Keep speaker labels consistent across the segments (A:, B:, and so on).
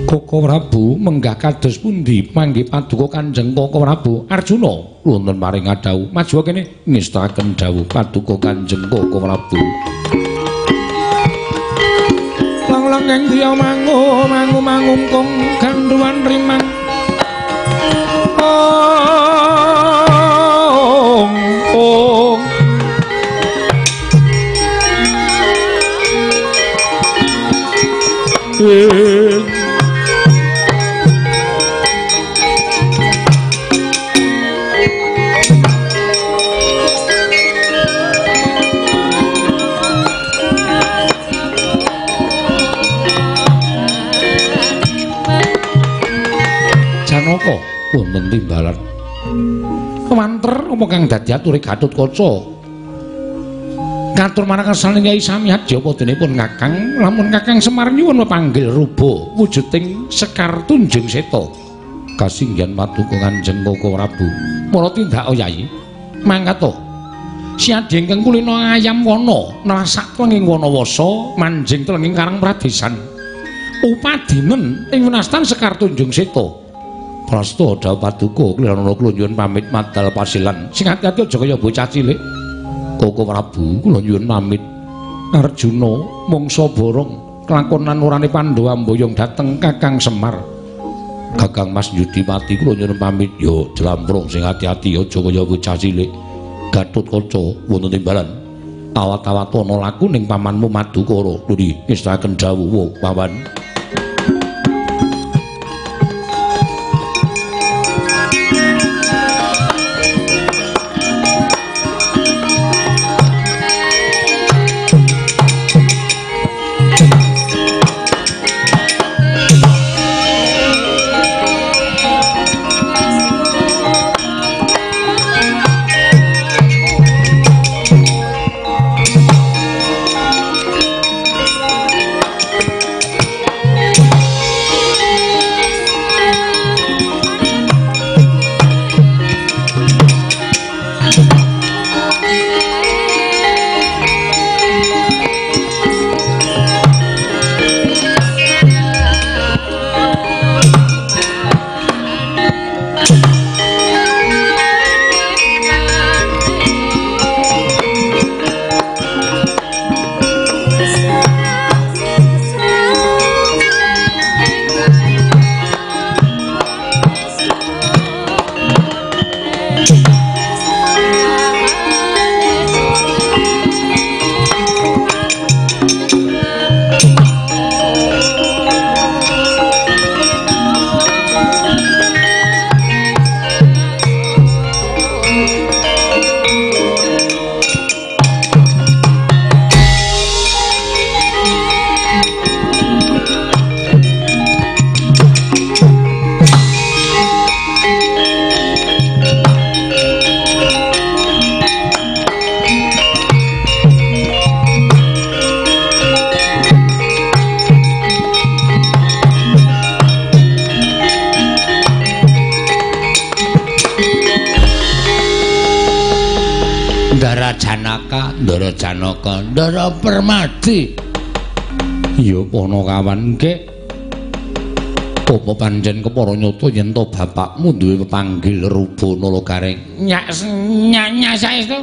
A: Koko Prabu menggah kados pundi mangke paduka Kanjeng Koko Prabu? Arjuna wonten paring adhawuh maju kene ngestaken dawuh paduka Kanjeng Koko Prabu. Lang-lang ing dia mangungkung ganduan rimang. Janaka wonten timbalan kemanter apa kang dadi ature Gatotkaca katur marang kersane Kyai Samyadya padhanipun Kakang lamun Kakang Semar nyuwun mepanggil ruba wujuding Sekar Tunjung Seta kasinggihan paduka Kanjeng Koko Prabu mula tindak Yayi mangkat siadi ingkang kulina ayam wana nerasak telenging Wanawasa manjing telenging Karang Pradesan upadinen ing winastan Sekar Tunjung Seta prasta dawuh paduka klirana kula nyuwun pamit madal pasilan sing ati-ati aja kaya bocah cilik. Koko Prabu kula nyuwun pamit. Arjuna mangsa borong kelakonan urane Pandhawa mboyong dhateng Kakang Semar. Kakang Mas Yudipati kula nyuwun pamit ya jlamprung sing ati-ati aja kaya bocah cilik. Gatotkaca wonten timbalan awat-awat ana laku ning pamanmu Madukara lho ngestaken dawuh pawan. Ndara Janaka, Ndara Permadi. Ya Panakawan kek. Apa pancen kepara nyata yen to bapakmu duwe pepanggil ruba Nalagaring? Nyak saestu.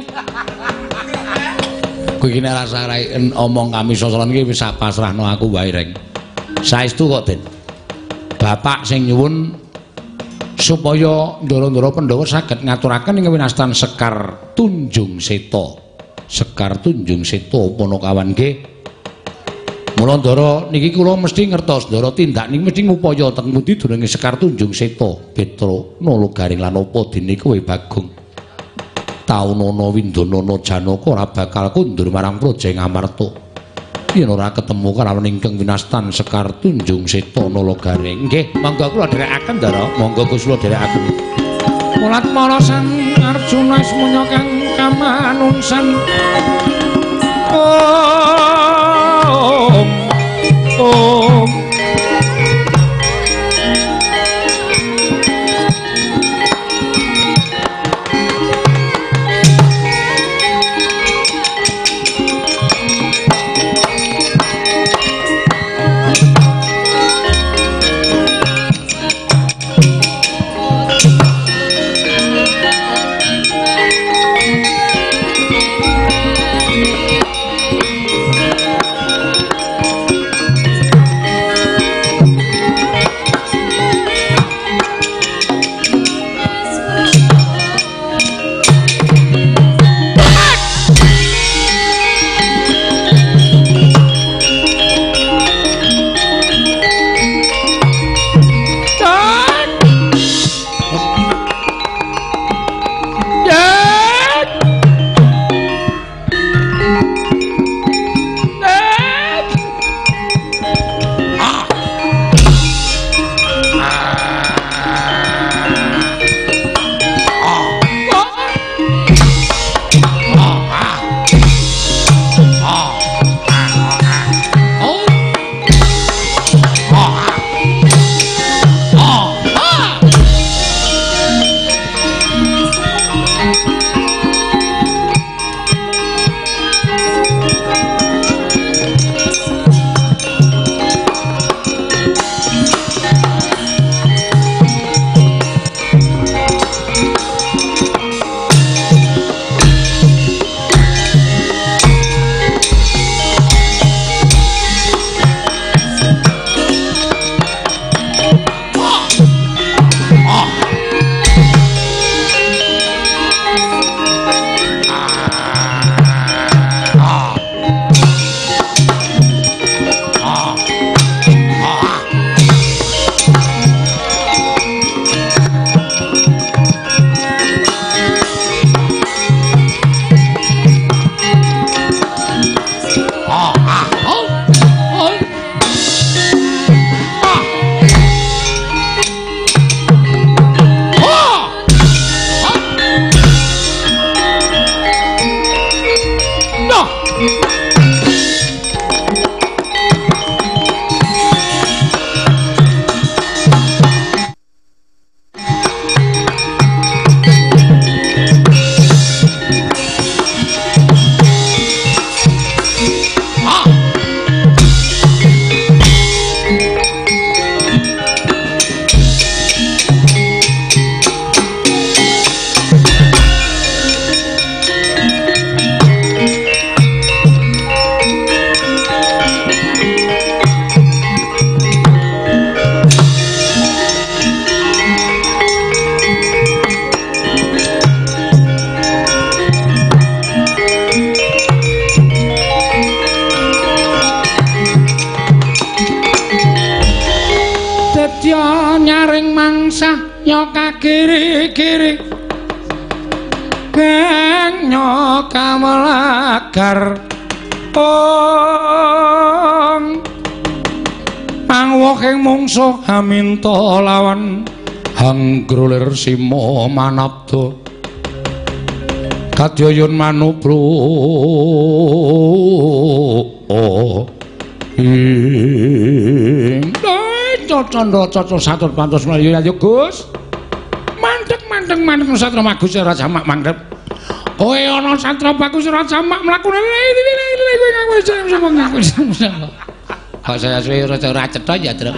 A: Kowe iki nek rasa omong kami sosolan iki wis pasrahno aku wae reng. Saestu kok, Den. Bapak sing nyuwun supaya ndara-ndara Pandhawa saged ngaturaken ing winastan Sekar Tunjung Seta. Sekar Tunjung Seta Panakawan nggih. Mula ndara niki kula mesti ngertos ndara tindak niki mesti ngupaya teng pundi durunge Sekar Tunjung Seta Petra Nalagaring lan apa dene kowe Bagong. Taunana Windanana Janaka ora bakal kundur marang Praja Ngamarta. Yen ora ketemu kalawan ingkang winastan Sekar Tunjung Seta Nalagaring. Nggih, monggo kula dherekaken ndara, monggo kula dherekaken. Mulat marasan Arjuna semuanya kang kamanungsan. Om tansah nyoka kiri-kiri kang nyoka melagar mangwoking mungsuh haminta lawan hanggrulir sima manabda kadyoyon manubro Candra Caca satur pantos mlayu ya Gus mandeg Satra Magus ora jamak mandeg kowe ana Satra Bagus ora jamak mlakune kok saya suwe ora cetha ya Tru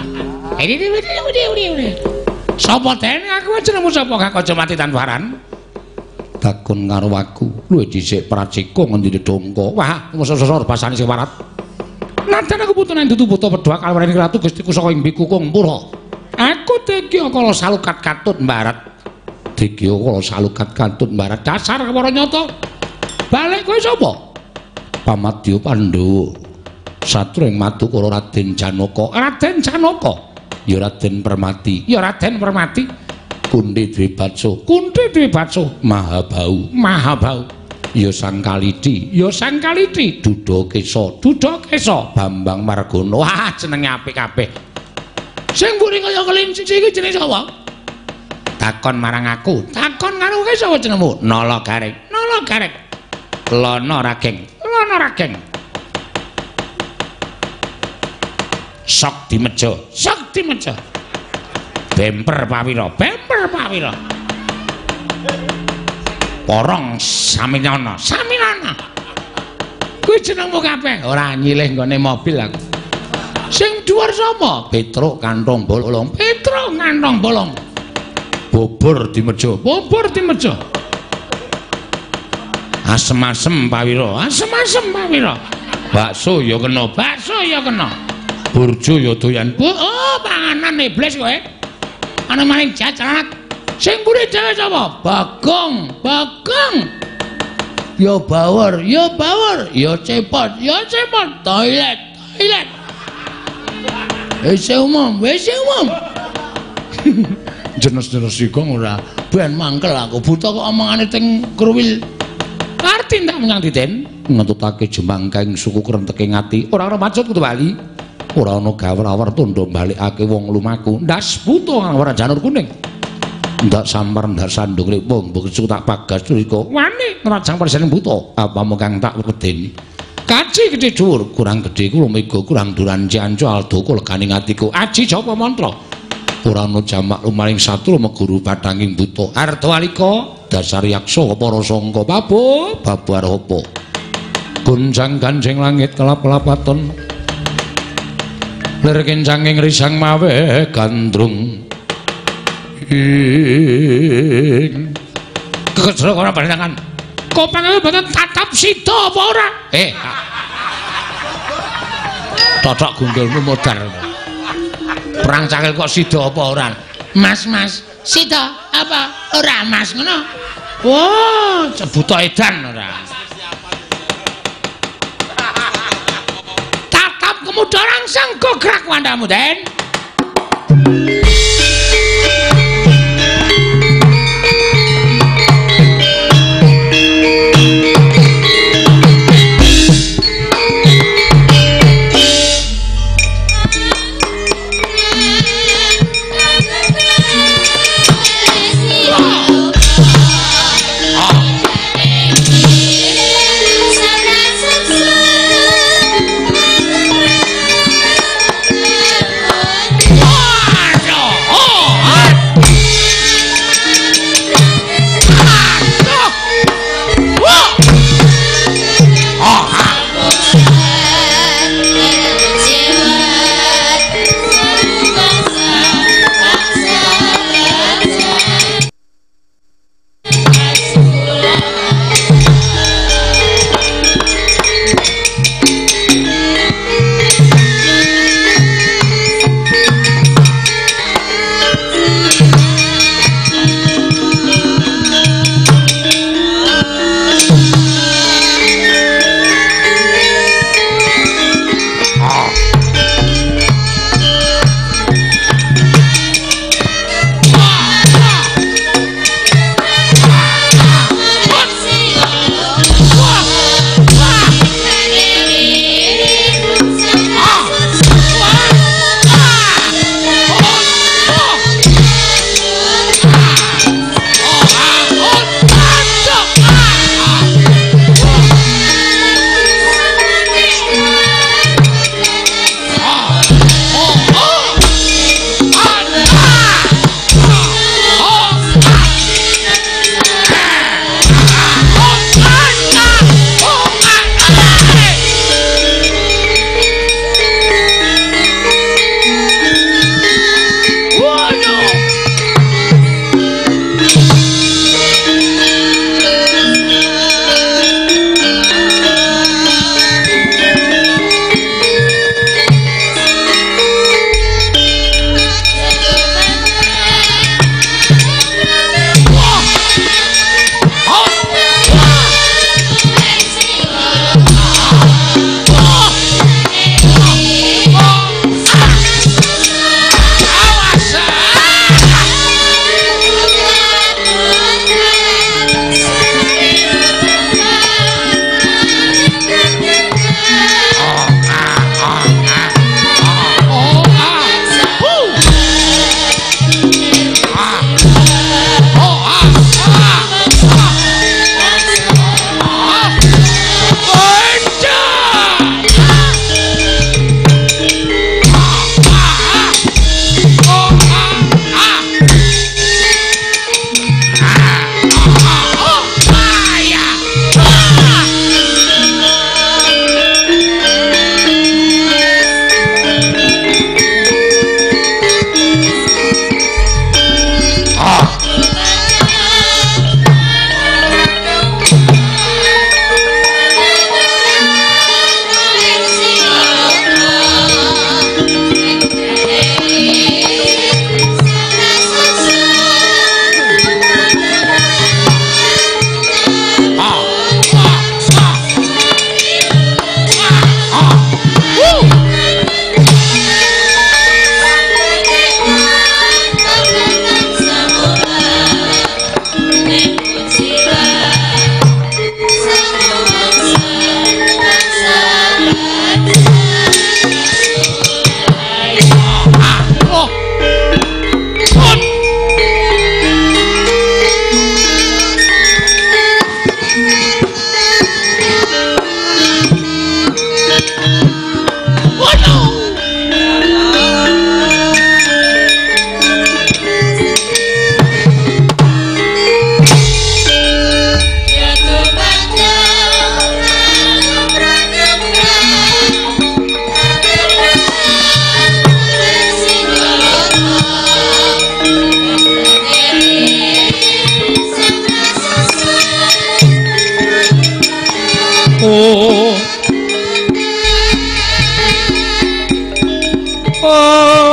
A: sapa dene aku jenengmu sapa gak kaca mati tanparan takon karo aku luwih dhisik pracika ngendi dongko wah sesor basane sing warat nadan aku butuh nang dudu buta pedha kalwarene ratu Gustiku saka ing Bikukung Pura aku Degya Kala Salukat Katut Mbarat Degya Kala Salukat Katut Mbarat dasar kawara nyata balik kowe sapa Pamadya Pandhawa satru ing Madukara Raden Janaka ya Raden Permati Kunti Dwi Batsa Mahabau ya Sang Kalidi Dudakesa Bambang Margana wah jenenge apik kabeh sing mburi kaya kelinci iki jenenge sapa takon marang aku takon karo kowe sapa jenengmu Nala Gareng Lono Rageng Sakti Meja Bemper Pawira Porong Saminana kuwi jenengmu kabeh ora nyilih nggone mobil aku sing dhuwur sapa Petruk Kantong Bolong Bobor di Meja Asem-asem Pawira bakso ya kena burjo ya doyan oh panganan iblis kowe ana maling jajaran sing mburi dhewe sapa Bagong ya bawor ya cepot toilet wis umum jenis-jenis ikong ora ben mangkel aku buta kok omongane teng kruwil arti ndak menyang diten ngentutake jemangkaing suku krenteke ngati ora ana maksud kudu bali ora ana gawrawar tondo balikake wong lumaku ndas buta ora janur kuning ndak sampar ndak sandung lipung mbok tak pagas riko wani nrajang persen buta apa mung tak wedeni kaji gedhe dhuwur kurang gedhe kula mega kurang duran cianco aldo legane atiku aji japa mantra ora ana jamak lumaring satru meguru padhanging buta arta alika dasar yaksa para sangka babar apa gunjang ganjing langit kelap-kelapaton lir kencanging risang mawe gandrung kecrok ora panjenengan kok pangawe boten tatap sida apa ora totok gunggulmu modar perang cakil kok sida apa ora mas sida apa ora mas ngono wah cebuta edan ora tatap kemuda langsung gograk wandamu den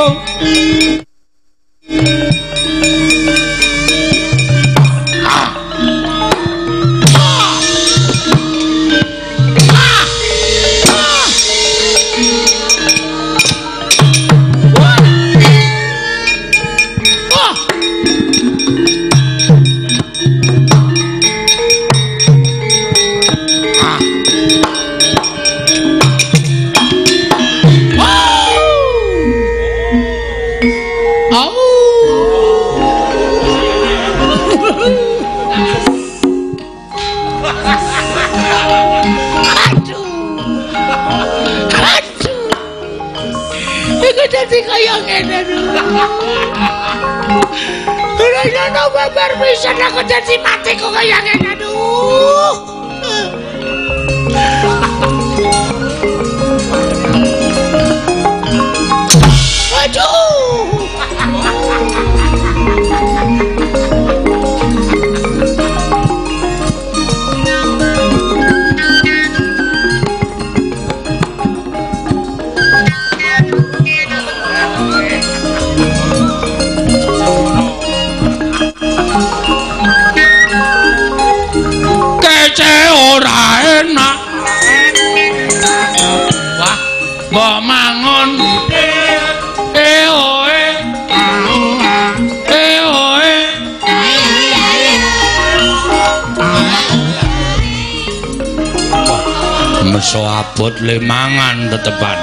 A: Abot lemangan tetepan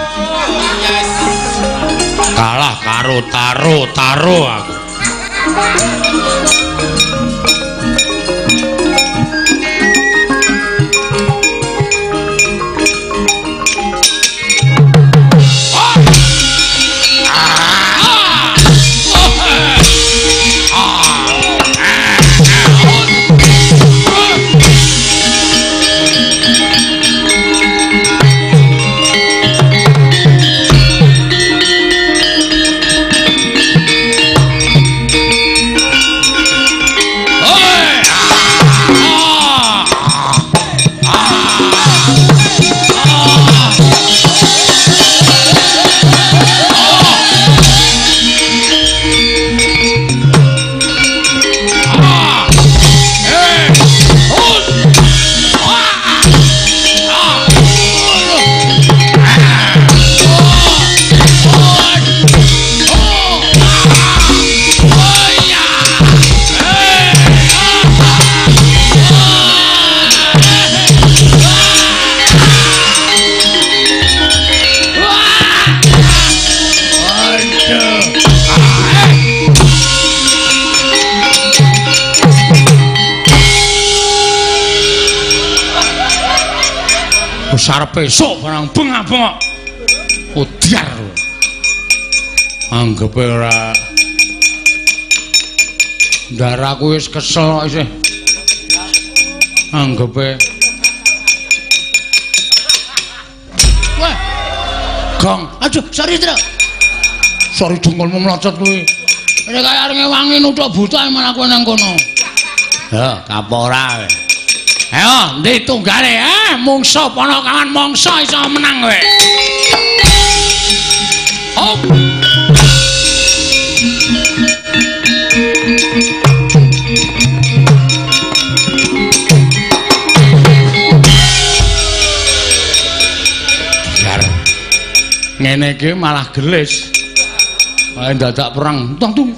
A: kalah karo taro aku sarepe esuk barang bengak-bengok udyar anggepe ora ndaraku wis kesel isih anggepe wah Gong aduh sorry dengkulmu mlocot kuwi nek kaya arep ngewangi nuthuk buta malah kowe nang kono ya kapora ayo, ndi tunggale mungsa Panakawan mangsa iso menang kowe. Hop. Biar ngene iki malah gelis. Wae dadak perang. Tung.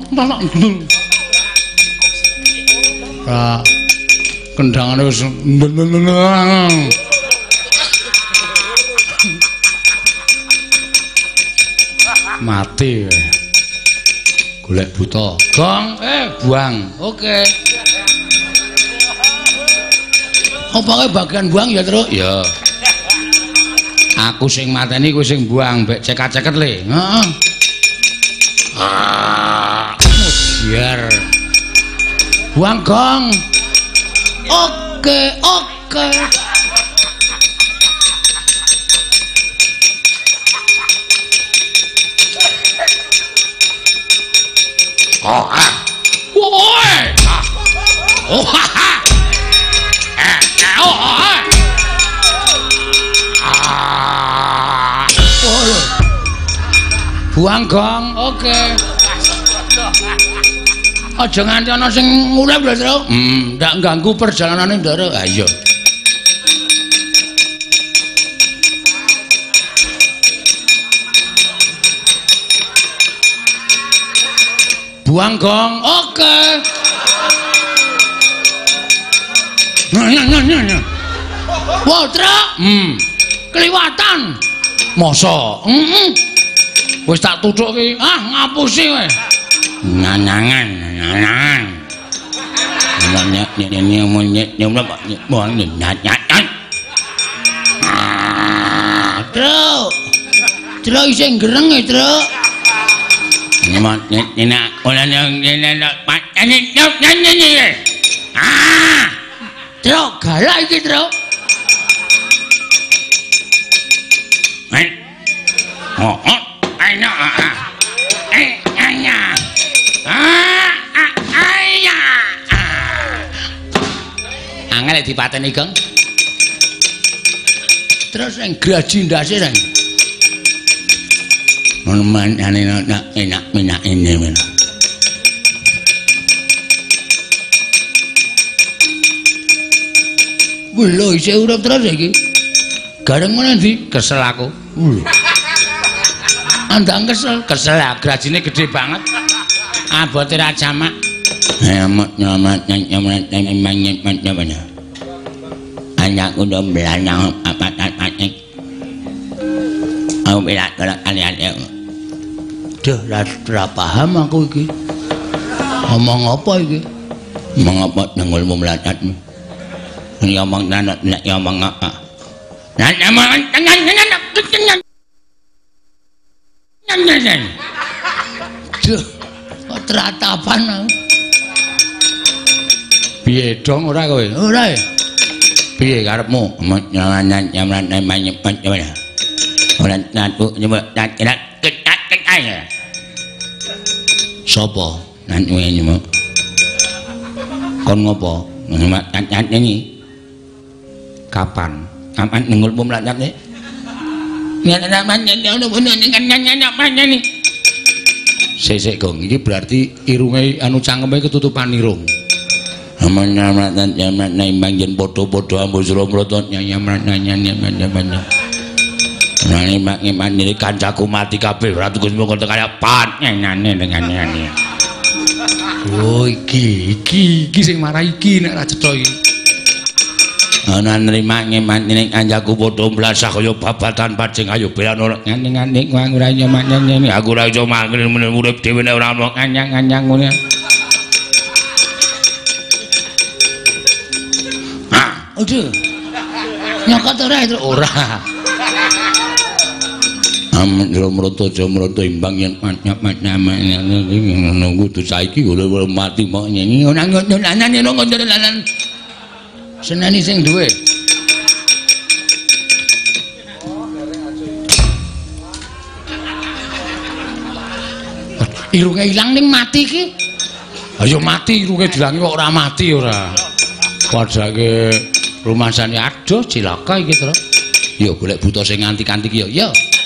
A: Kendangane wis mati golek buta Gong buang oke opake bagian buang ya terus ya aku sing mateni kowe sing buang mbek ceket-ceket le heeh biar buang Gong Oke. Oh, woi. Oh, Buang gong. Oke. Aja nganti ana sing ngurip lho, Tru. Ndak ganggu perjalanane ndara. Ha iya. Buang gong. Oke. Nya. Wah, Tru. Kliwatan. Masa? Wis tak tuthuk ki. Ah, ngapusi kowe. Nanangan. Ini monyet buang nyat. Tru isih gereng e, Tru. Ini ora Tru, galak iki, Tru. Angel dipateni, Gong. Terus yang graji ndase reng. Manane enak ini men. Lho isih urip terus iki. Gareng mana ndi? Kesel aku. Andang kesel ya, grajine gede banget. Abote ra jamak. Nyamat. Anakku udah belanang apa. Aku bilang kalau kalian duh, ra paham aku iki. Ngomong apa iki? Ngomong apa nengulmu melatatmu? Ngomong apa? Duh, kok teratapan aku. Piye dong ora kowe? Ora ya. Piye karepmu? Sopo? Kon ngopo? Ini kapan nengulmu melacat nih? Sesek Gong, ini berarti irunge anu cangkeme ketutupan irung. Aman-aman jaman naimbang jen podo-podo ambo sura mrotot nyanyi-nyanyi. Nani mak diri kancaku mati kabeh ratu Gusmo kok kaya pat nyanyi dengan nyanyi. Oh iki sing marah iki nek ra cetha iki. Ana nrima ngeman ning kancaku podo mblasah kaya babatan pajeng ayo belan nyanyi wong ora nyanyi aku ora iso mangkel urip dhewe nek ora ono nganyang-nganyang ngono. Aduh. Nyokot ora itu ora. Mroto imbang yen nyap-nyap nunggu tu saiki ora mati mok nyanyi ora ngono seneni sing duwe irunge ilang ning mati iki ayo mati irunge dilangi kok ora mati ora padake rumasane adoh cilaka iki Tru ya golek buta sing antik-antik ya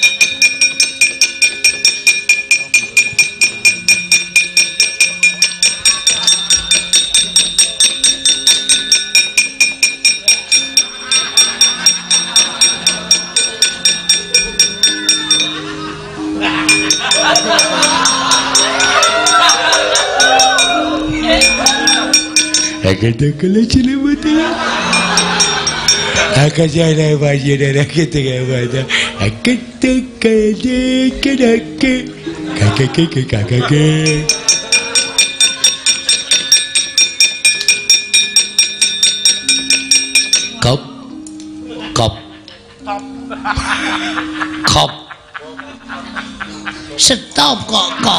A: Agak kalau cina betul, agak jangan baca dan agak tengah baca, agak kakak. Kop. Stop kok kop.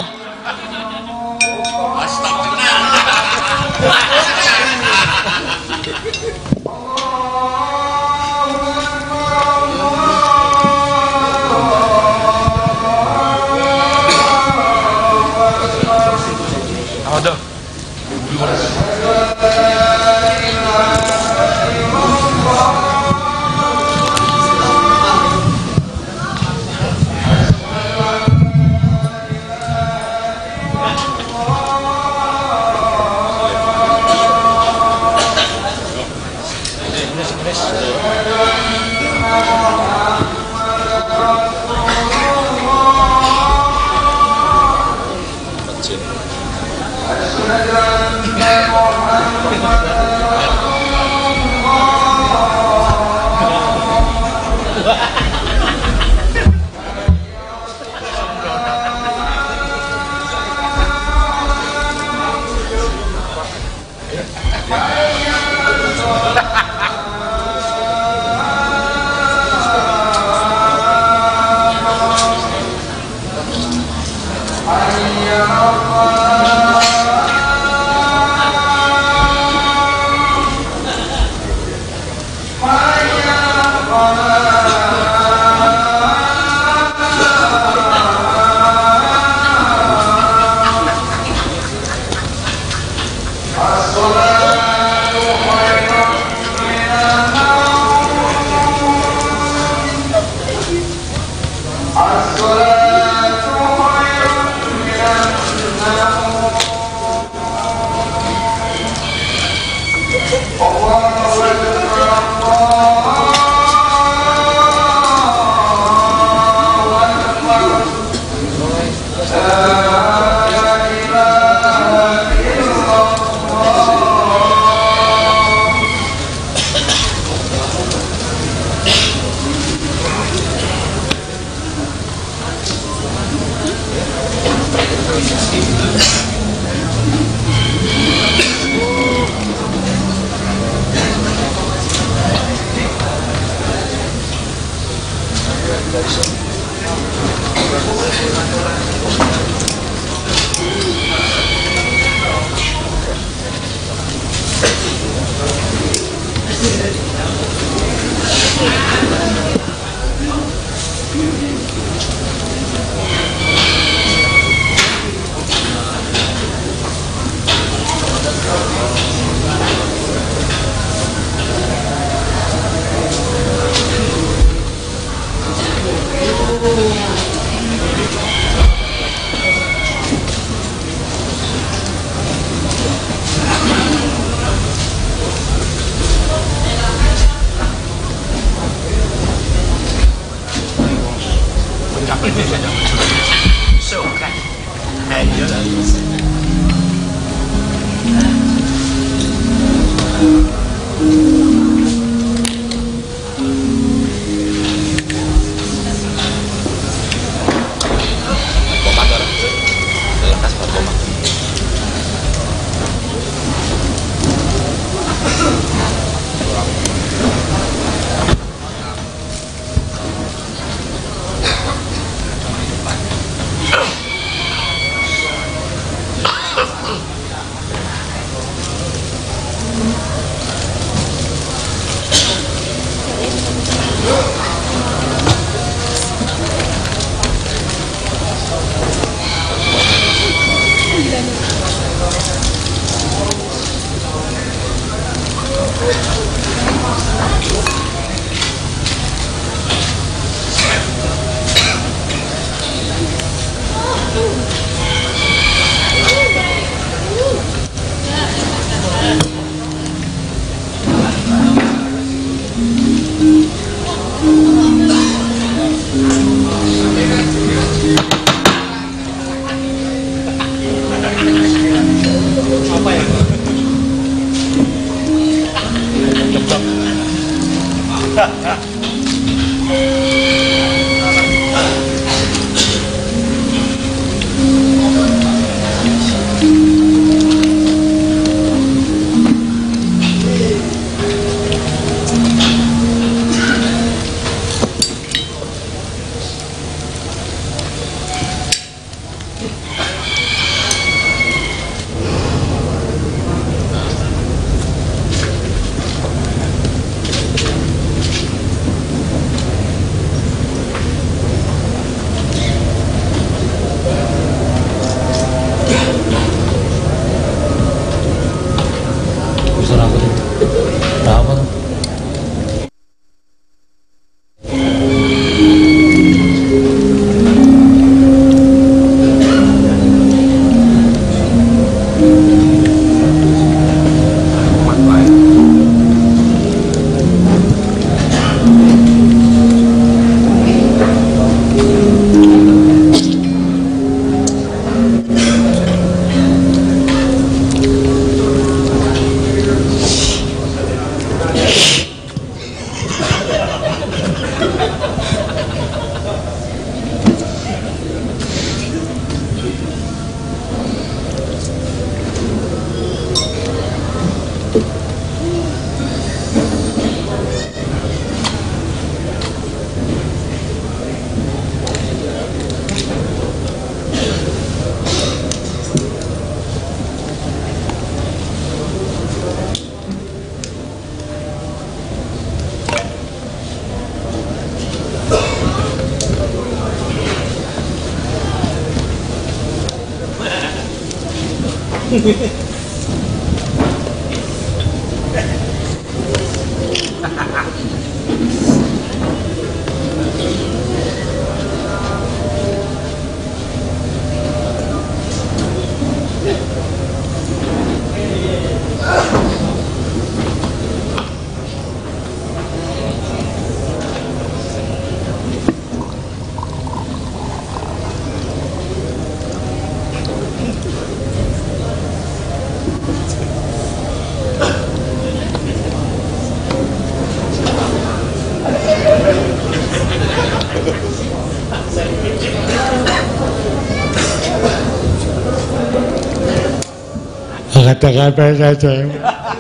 B: Kata-kata saja.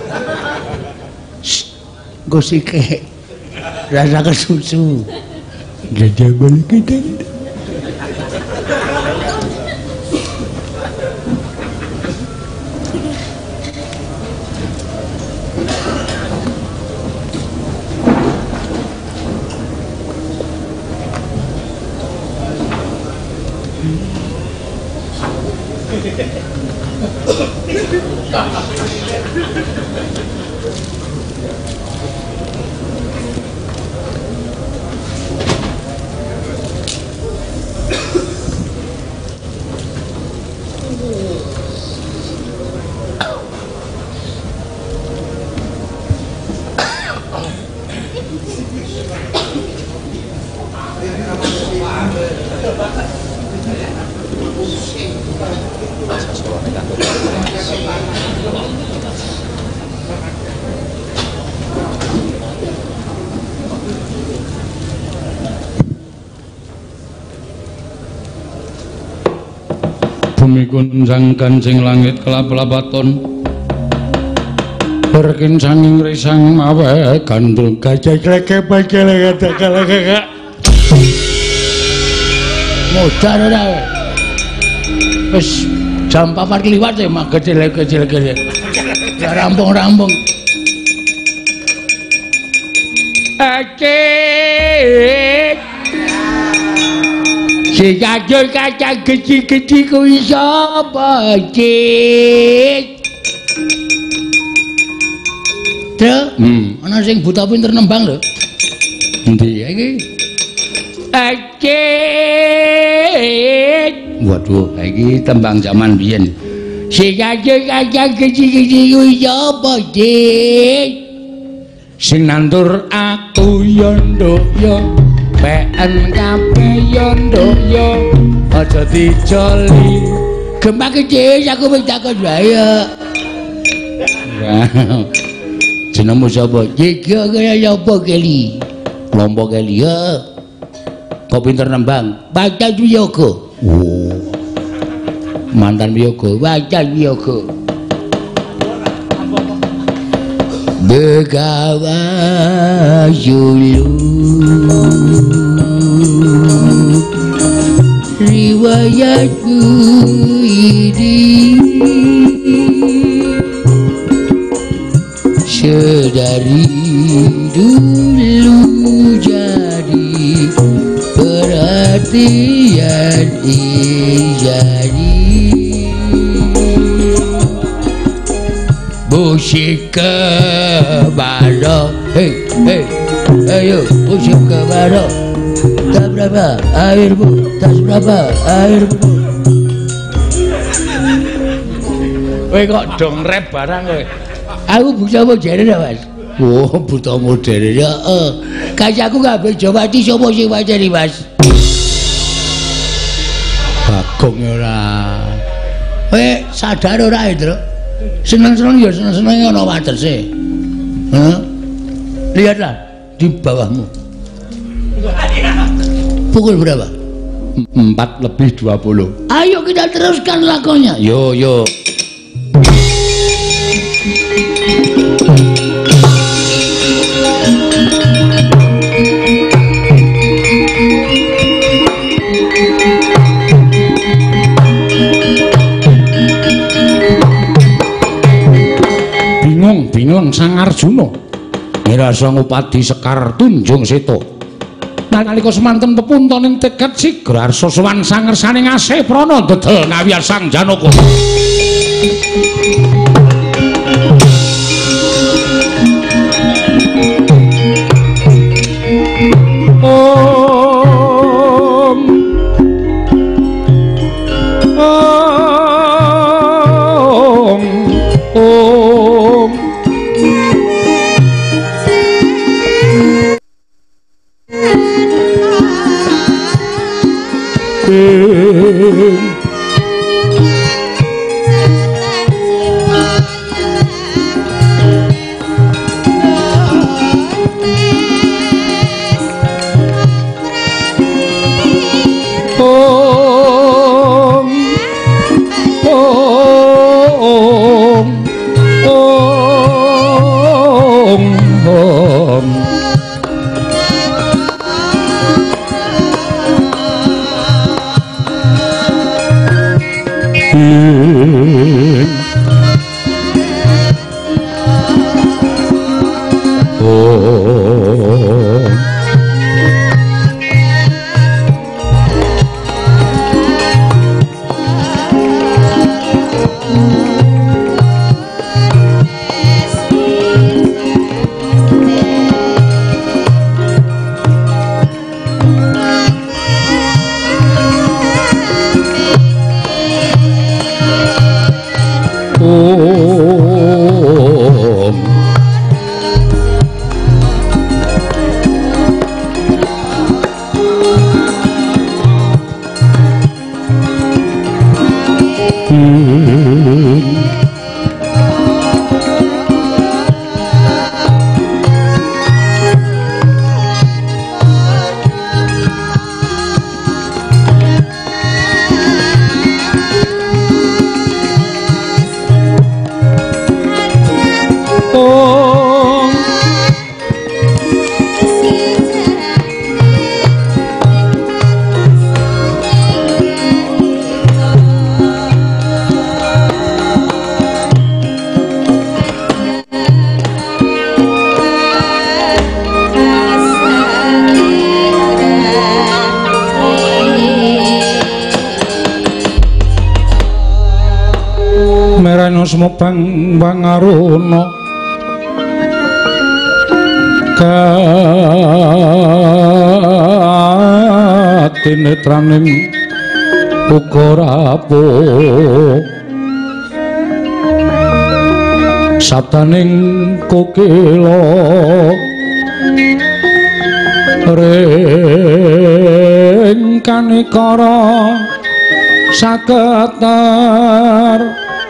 B: Gosike rasa kesusu. Jadi balik kita. Bumi kunjang kancing langit kelap-lapaton berkin sanging risang mawe gandul gajah kleke pakele kata-kata modar ora wis jam 4 kliwat ya mak kecil-kecil rampung-rampung akeh si kacang kacang kecil-kecil kuwi sapa cik Tru ana sing buta pinter nembang lho endi iki cik waduh iki tembang zaman biyen si kacang kacang kecil-kecil kuwi sapa cik sing nandur aku yo nduk yo PN kabeh yo nduk yo aja dijoli gempak kecil aku wis takon wae jenengmu sapa iki kaya apa keli kelompok keli ya kok pinter nembang baca wiyaga oh mantan wiyaga baca wiyaga Begawa yulu riwayatku ini sedari dulu jadi perhatian jadi musik kebaro ayo musik kebaro tas berapa airmu tas berapa airmu kowe kok dong rap barang kowe aku buta modern Mas oh buta modern ya kacaku kabeh Jawati sapa sing wajani Mas Bagong ora kowe sadar ora itu seneng-seneng ya seneng-seneng ana watese. Lihatlah di bawahmu. Pukul berapa? 4:20. Ayo kita teruskan lakonnya. Yo. Bingung Sang Arjuna ngrasa ngupadi Sekar Tunjung Seta nalika semanten pepuntaning tekad sigra arsa sowan sangersaning asih prana dedel ngawiyar Sang Janaka
A: Semobang pangaruna katinetraning uga rapuh sabdaning kokila ring kanikara saketar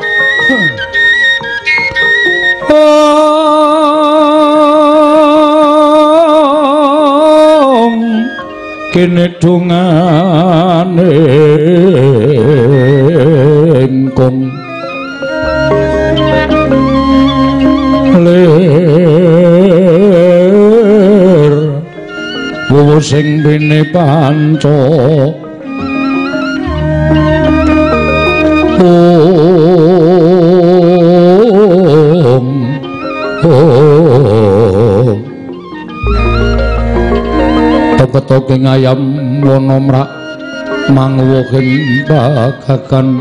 A: kene dongane engkong lir wuwu sing bene panca Toke ngayam wana mrak manguwuhing bagagan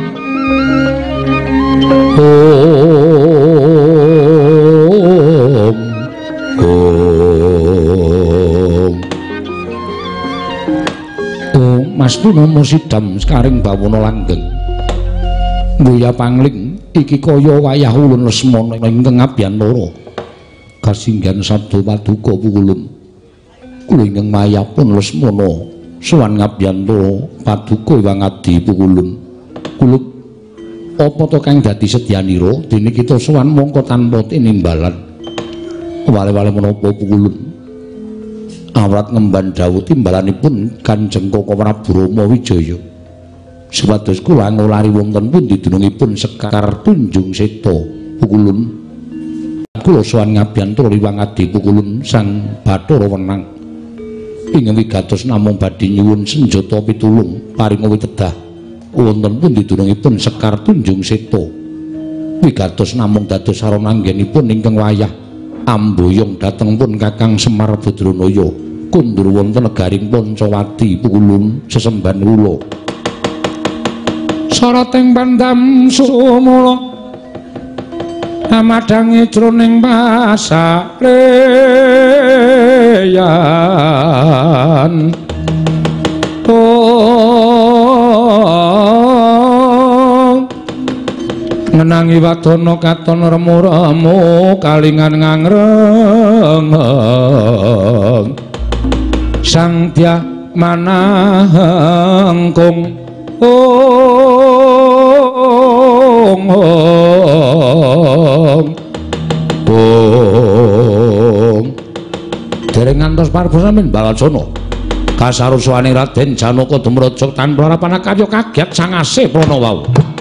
A: Mas Tunama sidam sekaring bawana langgeng Buya Pangling iki kaya wayah ulun Lesmana ingkang abyan loro kasinggan sabda paduka pukulun kula ingkang mayapun Lesmana sowan ngabyanto paduka Hyang Adi pukulun kula apa to kang dadi sedyanira dene kita sowan mongko tanpa tinimbalan wale-wale menapa pukulun awrat ngemban dawuh timbalanipun Kanjeng Koko Prabu Rama Wijaya supados kula ngulari wonten pundi dunungipun Sekar Tunjung Seta pukulun kula sowan ngabyanto Hyang Adi pukulun sang Bathara Wenang ingkang wigatos namung badhe nyuwun senjata pitulung paringa witedah wonten pundi dunungipun Sekar Tunjung Seta wigatos namung dados sarana anggenipun ingkang wayah amboyong dhateng pun Kakang Semar Badranaya kundur wonten negaring Pancawati pukulun sesemban kula sarating pandam sumula Amadangi jroning pasaleyan ngenangi wadana katon remu-remu kalingan ngangreng sang dia manahengkung dereng ngantos paripurnaning Balacana kasaruswaning Raden Janaka dumraja tanpa harapan kaya kaget sangase prana wau.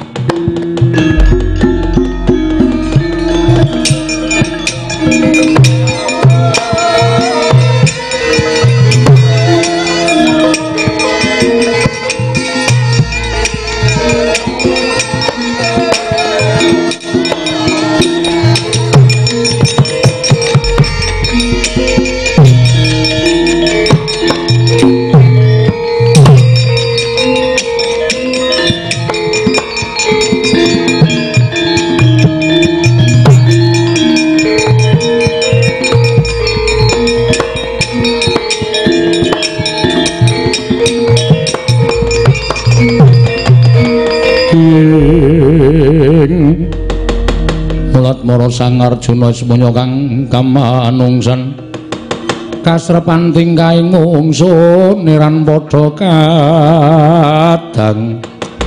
A: Mulat Sang Arjuna semono kang kamanungsan kasrepan tingkaing ngungsun niran padha kadang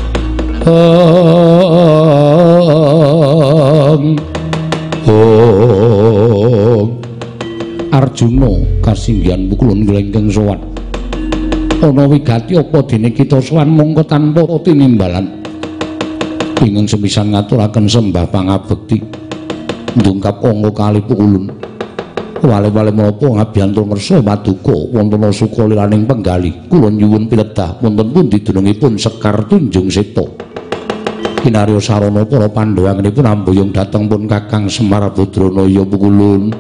A: Arjuna kasinggihan pukulun glengkeng sowan ana wigati apa dene kita sowan mongko tanpa tinimbalan ingkang sepisan ngaturaken sembah pangabekti ndungkap angka kali pukulun wale-wale menapa ngabyantur ngersa paduka wonten suka liraning penggali kula nyuwun piledah wonten pundi dunungipun Sekar Tunjung Seta kinarya sarana para Pandhawa ngenipun amboyong dhateng pun Kakang Semar Badranaya pukulun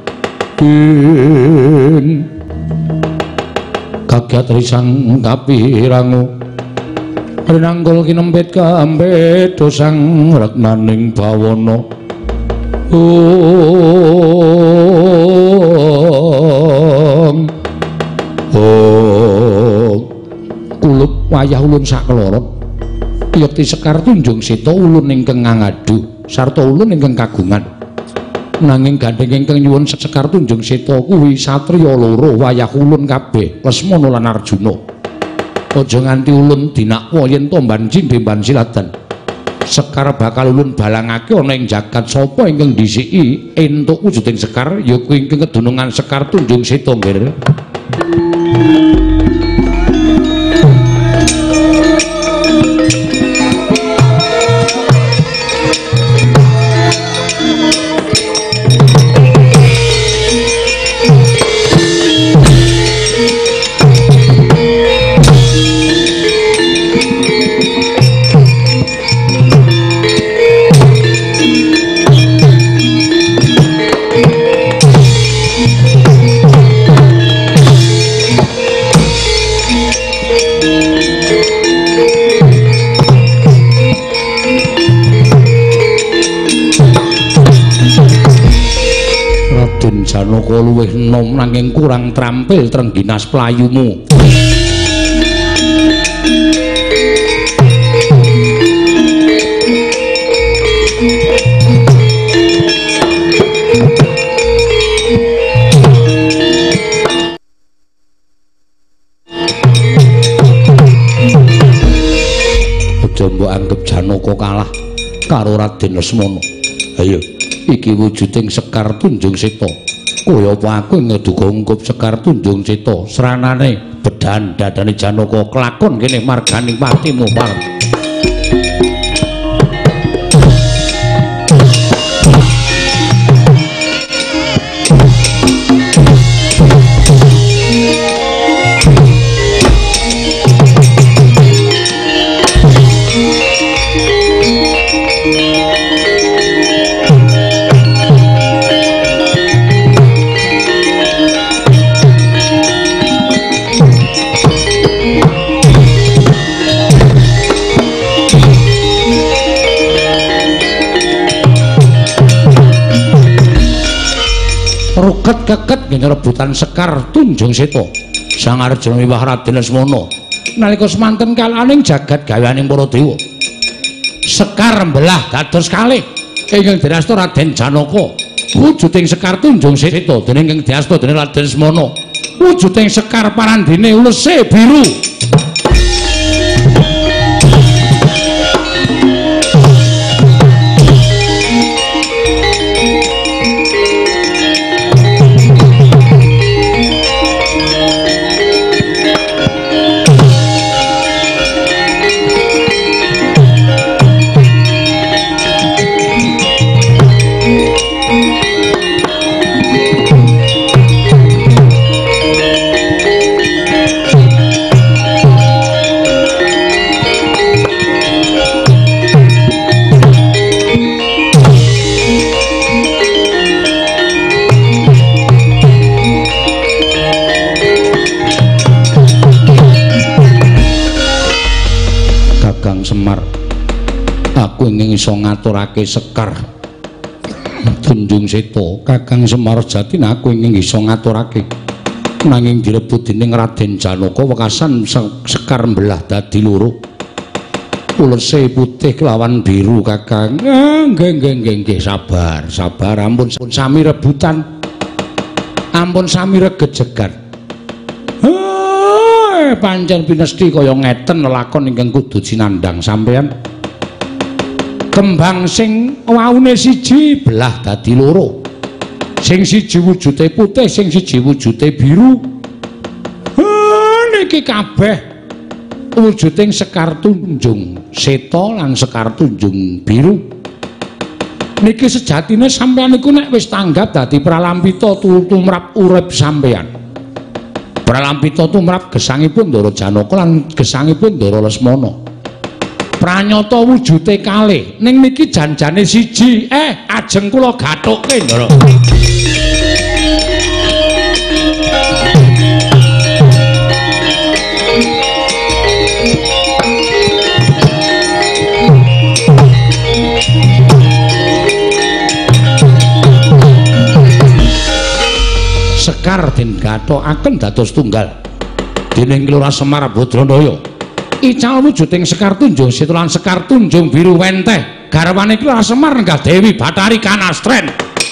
A: kaget risang kapirangu rinanggul kinempit kambet dosang regnaning bawana kulup wayah ulun sakloron yakti Sekar Tunjung Seta ulun ingkang ngangadu sarta ulun ingkang kagungan nanging gandeng ingkang nyuwun Sekar Tunjung Seta kuwi satriya loro wayah ulun kabeh Lesmana lan Arjuna aja nganti ulun dinakwa yen tomban cindhemban siladan Sekar bakal ulun balangake ana ing jagat sapa ingkang disiki entuk wujuding Sekar ya kuwi ingkang kedunungan Sekar Tunjung Seta nggih. Janaka luwih enom nanging kurang trampil trengginas playumu. Aja mbok anggap Janaka kalah karo Raden Lesmana. Ayo, iki wujuding Sekar Tunjung Seta. Kaya apa aku ngeduga ungkup Sekar Tunjung Seta sranane bedan dadane Janaka kelakon kene marganing patimu parep. keket-keket nggih rebutan Sekar Tunjung Seta. Sang Arjuna miwah Raden Lesmana nalika semanten kalaning jagat gaweaning para dewa. Sekar mbelah dados kalih ingkang dirasta Raden Janaka. Wujuding Sekar Tunjung Seta dening ingkang diasta dening Raden Lesmana. Wujuding Sekar parandene ulese biru. Semar, aku ingin iso ngaturake Sekar Tunjung Seta. Kakang Semar Jatin aku ingin iso ngaturake, nanging direbut dening Raden Janaka wekasan Sekar mbelah dadi loro. Ulese putih lawan biru Kakang. Nggih sabar ampun sami rebutan, ampun sami regejegan. Pancen pinesti kaya ngeten lakon ingkang kudu sinandhang sampeyan. Kembang sing waune siji belah dadi loro. Sing siji wujude putih, sing siji wujude biru. Niki kabeh wujuding Sekar Tunjung Seta lan Sekar Tunjung Biru. Niki sejatine sampeyan niku nek wis tanggap dadi pralampita tumrap urip sampeyan. Pralampita tumrap gesangipun Ndara Janaka lan gesangipun Ndara Lesmana. Pranyata wujude kalih, ning niki janjane siji. Ajeng kula gathukke, Ndara. Sekar den gathokaken dados tunggal dening Kelurahan Semar Badranaya. Ical wujuding Sekar Tunjung Seta lan Sekar Tunjung Biru wenteh garwane Kelurahan Semar nenggah Dewi Bathari Kanastren.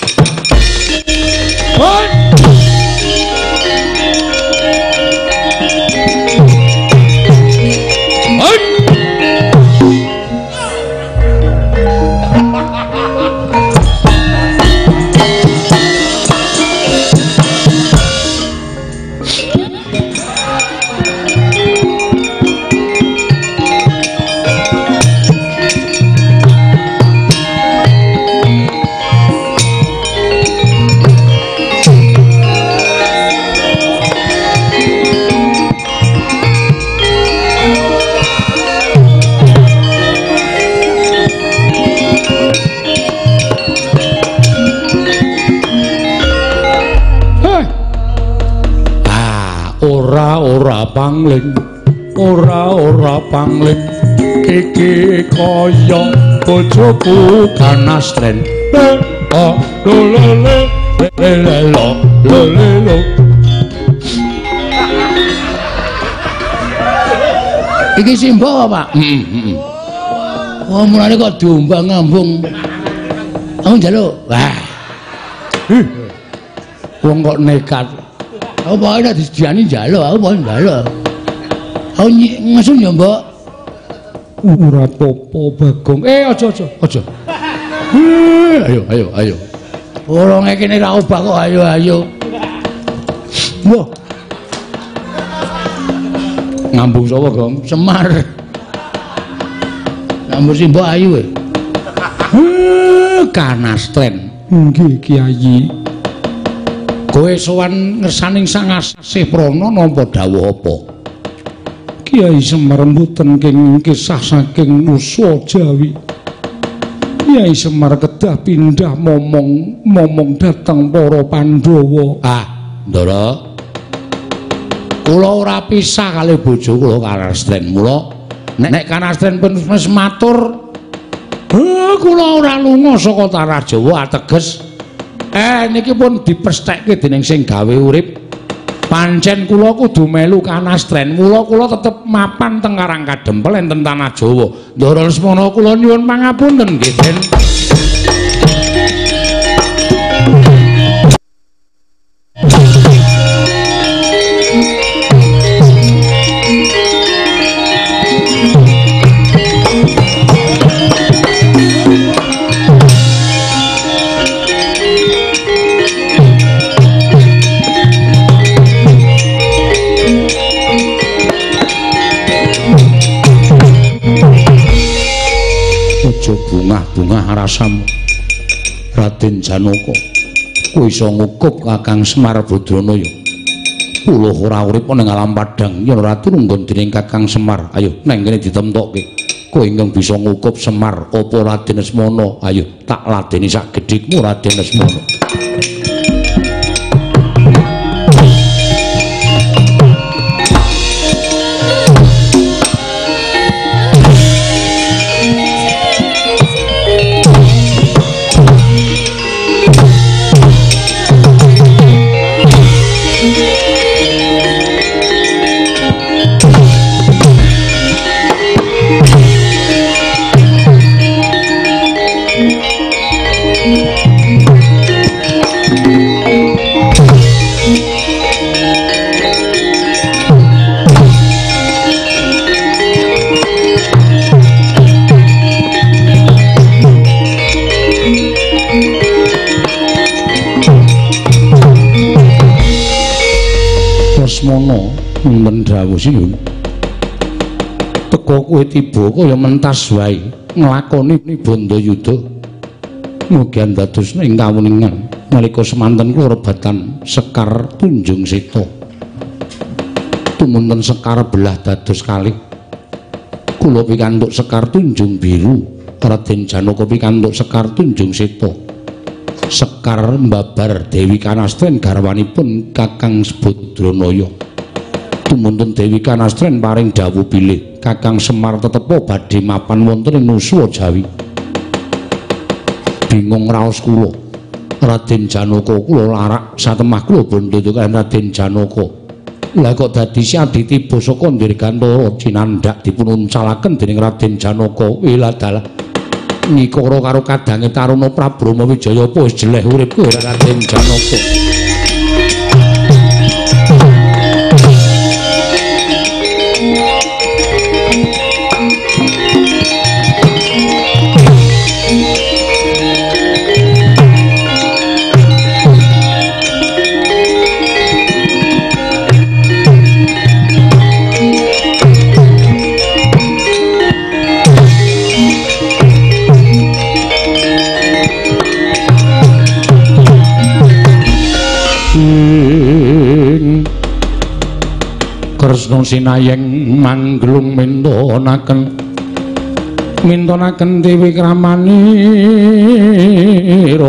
A: Ora pangling kiki kaya bojoku Kanastren. Iki simbo Pak. Oh mulane kok diombang ngambung. Aku njaluk. Wah. Wong kok nekat. Apa nek disediani njaluk, aku mau njaluk. Aku ngesun ya, Mbok. Ora apa-apa, Bagong. Aja. Ayo. Ora ngekene ra obah kok ayo. Wah. Ngambung sapa, Gong? Semar. Ngambung si Mbok ayu kowe. Kanastren. Nggih, Kyai. Kowe sowan ngersaning Sang Asih Prana nampa dawuh apa? Kyai Semar mboten kenging kisah saking Nusa Jawi. Kyai Semar kedah pindah momong dhateng para Pandhawa. Ndara. Kula ora pisah kalih bojo kula Kanastren. Mula nek Kanastren pun wis matur, kula ora lunga saka tanah Jawa ateges Niki pun dipesthekke dening sing gawe urip. Pancen kula kudu melu kanastren. Mula kula tetep mapan teng Karang Kadempel enten tanah Jawa. Ndara Lesmana kula nyuwun pangapunten nggih, Den. Bungah-bungah rasamu Raden Janaka kowe iso ngukup Kakang Semar Badranaya. Kula ora urip ning alam padang yen ora tulunggon dening Kakang Semar. Ayo nang kene ditemtokke. Kowe ingkang bisa ngukup Semar apa Raden Lesmana? Ayo tak ladeni sak gedhikmu Raden Lesmana. Lesmana men dawuh sinuwun. Teka kowe tiba kaya mentas wae nglakoni Bandayuda. Mugi andadosna ing kawuningan nalika semanten kula rebatan Sekar Tunjung Seta. Tumunten Sekar belah dados kalih. Kula pikantuk Sekar Tunjung Biru, Raden Janaka pikantuk Sekar Tunjung Seta. Sekar mbabar Dewi Kanastren garwanipun Kakang Badranaya. Tumunten Dewi Kanastren paring dawuh bilih Kakang Semar tetepa badhe mapan wonten ing Nuswa Jawi. Bingung raos kula. Raden Janaka kula larak satemah kula bandha kaliyan Raden Janaka. Lah kok dadi siaditi basa Dirgantara cinandhak dipun uncalaken dening Raden Janaka. Wiladala nikara karo kadange Taruna Prabu Rama Wijaya apa wis jeleh uripku Raden Janaka. Kresna sinayeng manglung mintonaken Dewi Kramanira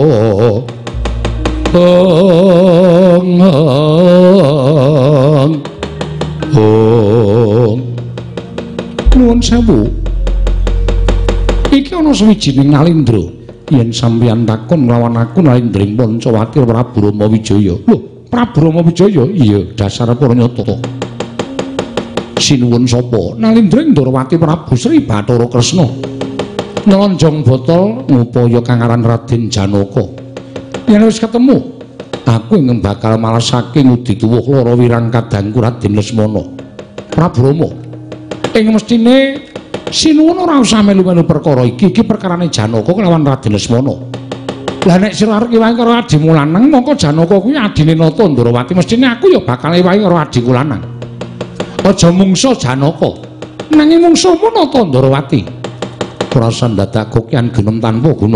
A: nuwun sewu. Iki ana sawijining nalindra yen sampeyan takon lawan aku nalindring Pancawati Prabu Rama Wijaya. Lho, Prabu Rama Wijaya? Iya, dasar Pranyata. Sinuwun sapa? Nalindring Ndrawati Prabu Sri Bathara Kresna. Nylonjong botol ngupaya kang aran Raden Janaka. Yen wis ketemu, aku ing bakal malasake ngudi tuwuh lara wirang kadangku Raden Lesmana. Prabu Rama, ing mestine sinuwun ora usah melu-melu perkara iki. Iki perkarane Janaka kelawan Raden Lesmana. Lah nek sira arep iwahi karo adimu lanang, mongko Janaka kuwi adine Nata Ndrawati. Mestine aku ya bakal iwahi karo adiku lanang. Aja mungsa Janaka, nanging mungsamu Nata Ndrawati. Prasa dadak kokian genem tanpa guna.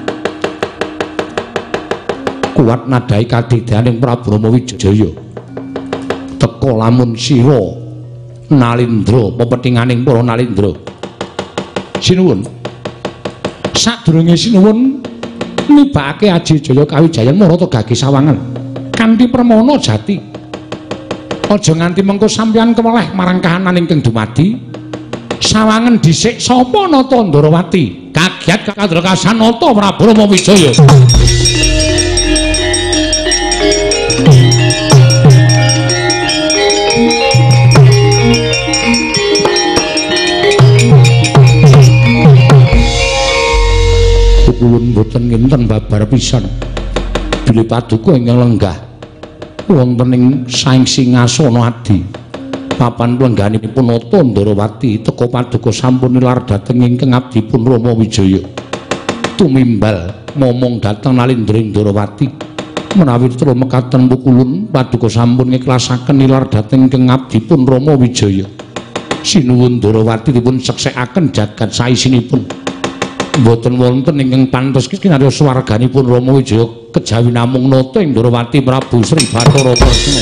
A: Kuat nadai kadidaning Prabu Rama Wijaya. Teka lamun sira Nalindra, pepethinganing para Nalindra. Sinuwun. Sadurunge sinuwun nibakake Aji Jaya Kawijayan marata gage sawangan kanthi permana jati. Aja nganti mengko sampeyan keweleh marang kahanan ingkang dumadi. Sawangen dhisik sapa Nata Ndrawati? Kagiat kadrakasan Nata Prabu Rama Wijaya. kulun boten nginten babar pisan bilih paduka ingkang lenggah wonten ing saing singasana adi papan lengganipun Nata Ndarawati teka paduka sampun nilar dhateng ingkang abdipun Rama Wijaya tumimbal momong dhateng Nalindra Ndarawati menawi tra mekaten pukulun paduka sampun ngiklasaken nilar dhateng ingkang abdipun Rama Wijaya sinuwun Ndarawati dipun seksekaken jagat saisinipun mboten wonten ingkang pantes kinarya swarganipun Rama Wijaya kejawi namung nata ing Ndarawati Prabu Sri Bathara Kresna.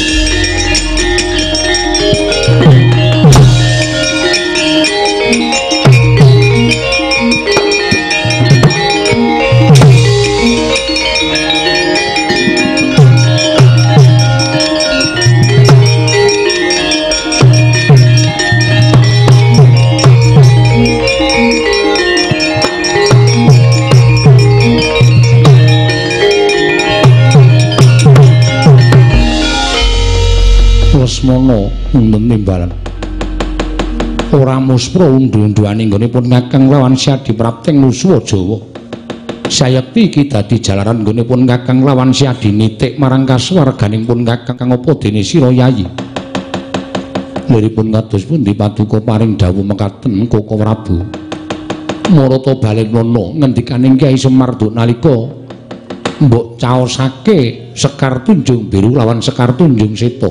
A: Lesmana wonten timbalan ora muspra undu-unduane nggonipun Kakang Lawan Syadi prapting Nusuwa Jawa sayekti iki dadi jalaran nggonipun Kakang Lawan Syadi nitik marang kasuwarganipun Kakang apa dene sira yayi liripun kados pundi paduka paring dawuh mekaten Koko Prabu Marata Balenana ngendikaning Kyai Semar Duk nalika mbok caosake Sekar Tunjung Biru lawan Sekar Tunjung Seta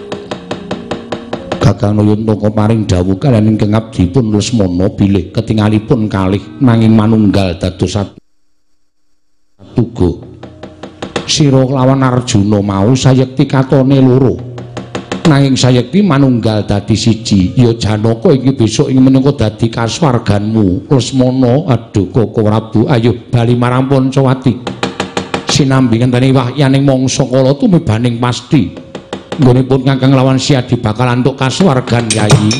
A: Kakang Nayantaka paring dawuh kaliyan ingkang abdipun Lesmana bilih ketingalipun kalih nanging manunggal dados satuga sira lawan Arjuna mau sayekti katone loro nanging sayekti manunggal dadi siji ya Janaka iki besok ing menika dadi kasuwarganmu Lesmana aduh Koko Prabu ayo bali marang Pancawati sinambi ngenteni wahyaning mangsa kala tumibaning pasti nggonipun Kakang Lawan Syadi bakal antuk kasuwargan yayi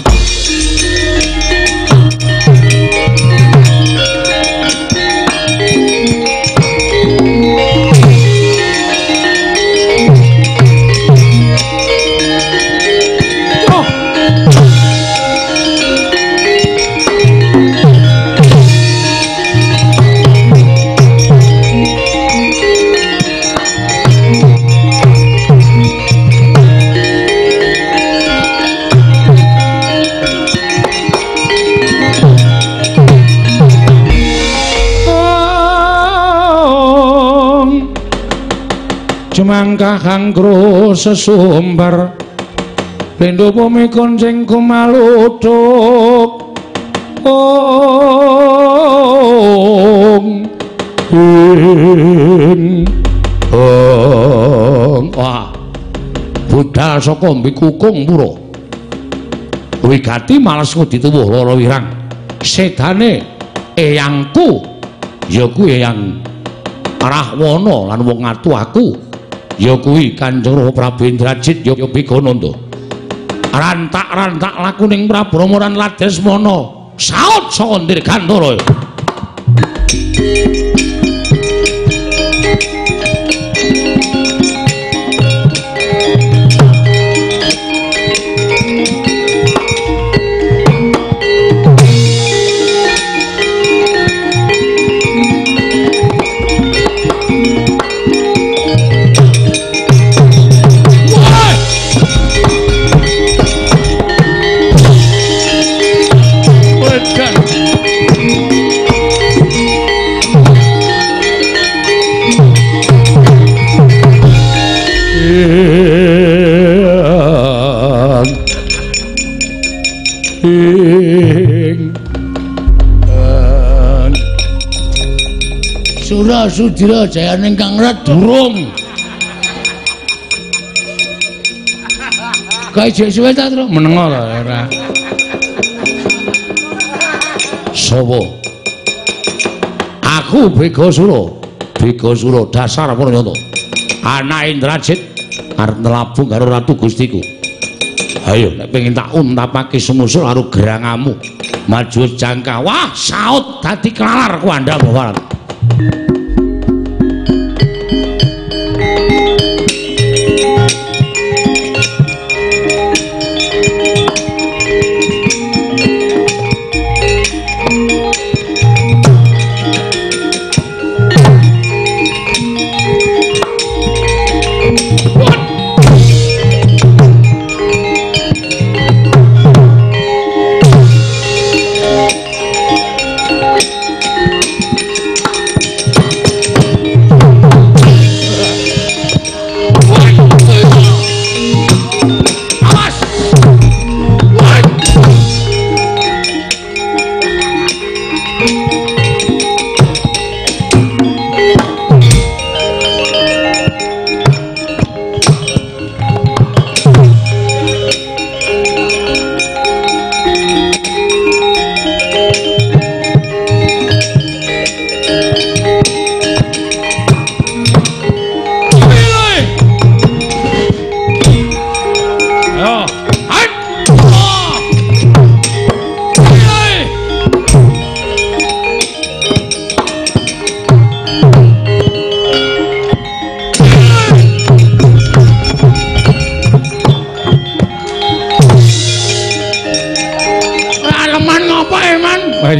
A: Mangka kangkro sesumbar pindho bumi konjeng kumaluduk wah budal saka mbikukung pura wigati males dituwuh lara wirang sedane eyangku ya kuwi Eyang Rahwana lan wong atu aku ya kuwi Kanjeng Prabu Indrajit ya Bigananda rantak-rantak lakuning Prabu Rama lan Ladesmana saut saka Dirgantara Surasudira jayaning Kang Rat durung kae jek suwe ta Tru menengo ta ora sapa aku Begasura dasar Pranyata anak Indrajit arep nelabu karo Ratu Gustiku ayo nek pengin tak untapake sumusul karo gerangamu maju jangka wah saut dadi klalar kuandha bawalan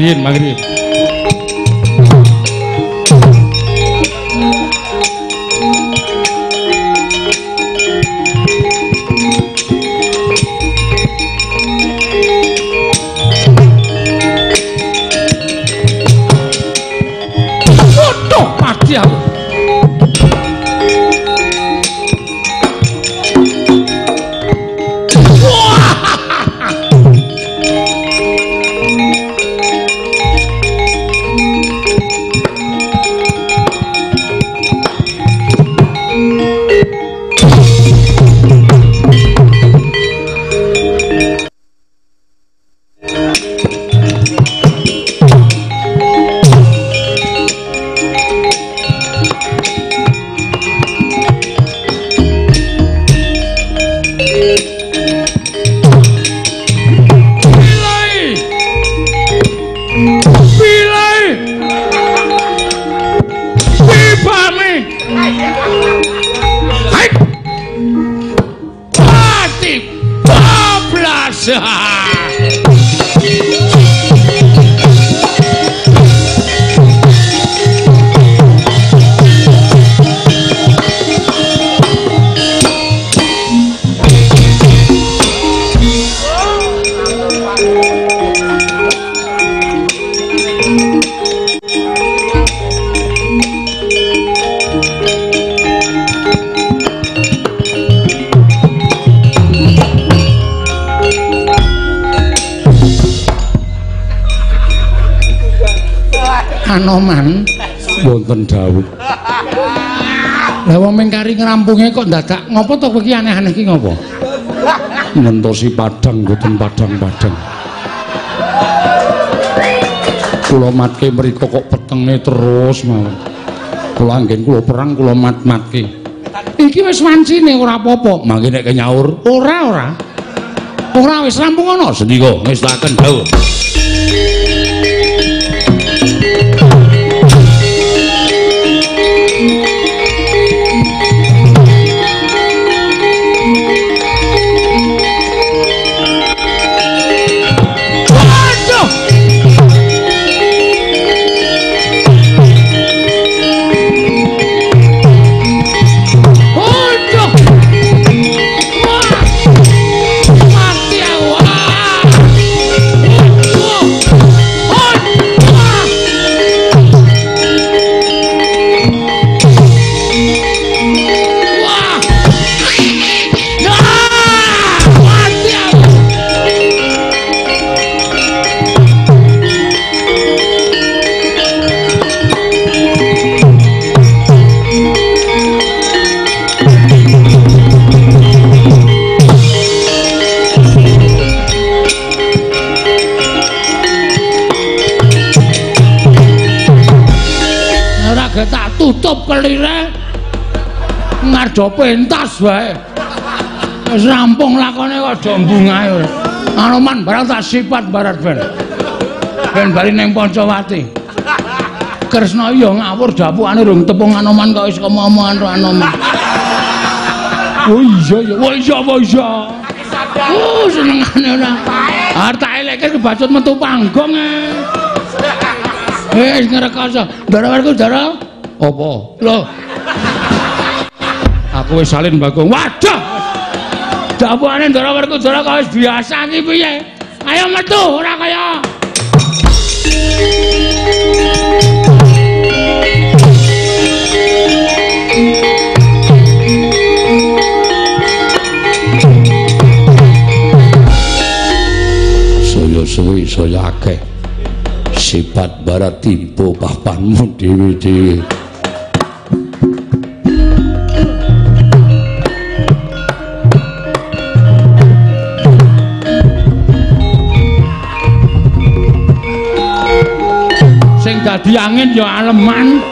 A: riyin, mangke riyin. Waduh, mati aku. Anoman wonten dawuh. Lah wong mengkari ngrampunge kok dadak ngopo to kowe iki aneh-aneh iki ngopo? Ngentosi padang mboten padang-padang. Kula matke mriku kok petenge terus mawon. Kula anggen kula perang kula mat-matke. Iki wis wancine ora apa-apa. Mangke nek nyaur ora. Ora wis rampung ana sendika ngestaken dawuh. Tutup kelire ngarjo pentas wae wis rampung lakone kok do mbungae Anoman barang tak sifat barat ben bali ning Pancawati Kresna ya ngawur dapukane rung tepung Anoman kok wis omongan karo Anoman. Oh iya senengane ora arep tak elekke kebacut metu panggung wis ngrekoso ndara-ndara ndara apa? Loh. Aku wis salin Bagong. Waduh. Dapukane Ndara Werkudara kok wis biasa iki piye? Ayo metu ora kaya. Saya suwi saya akeh. Sifat barat tipu papanmu dhewe-dhewe. Dadi angin ya aleman.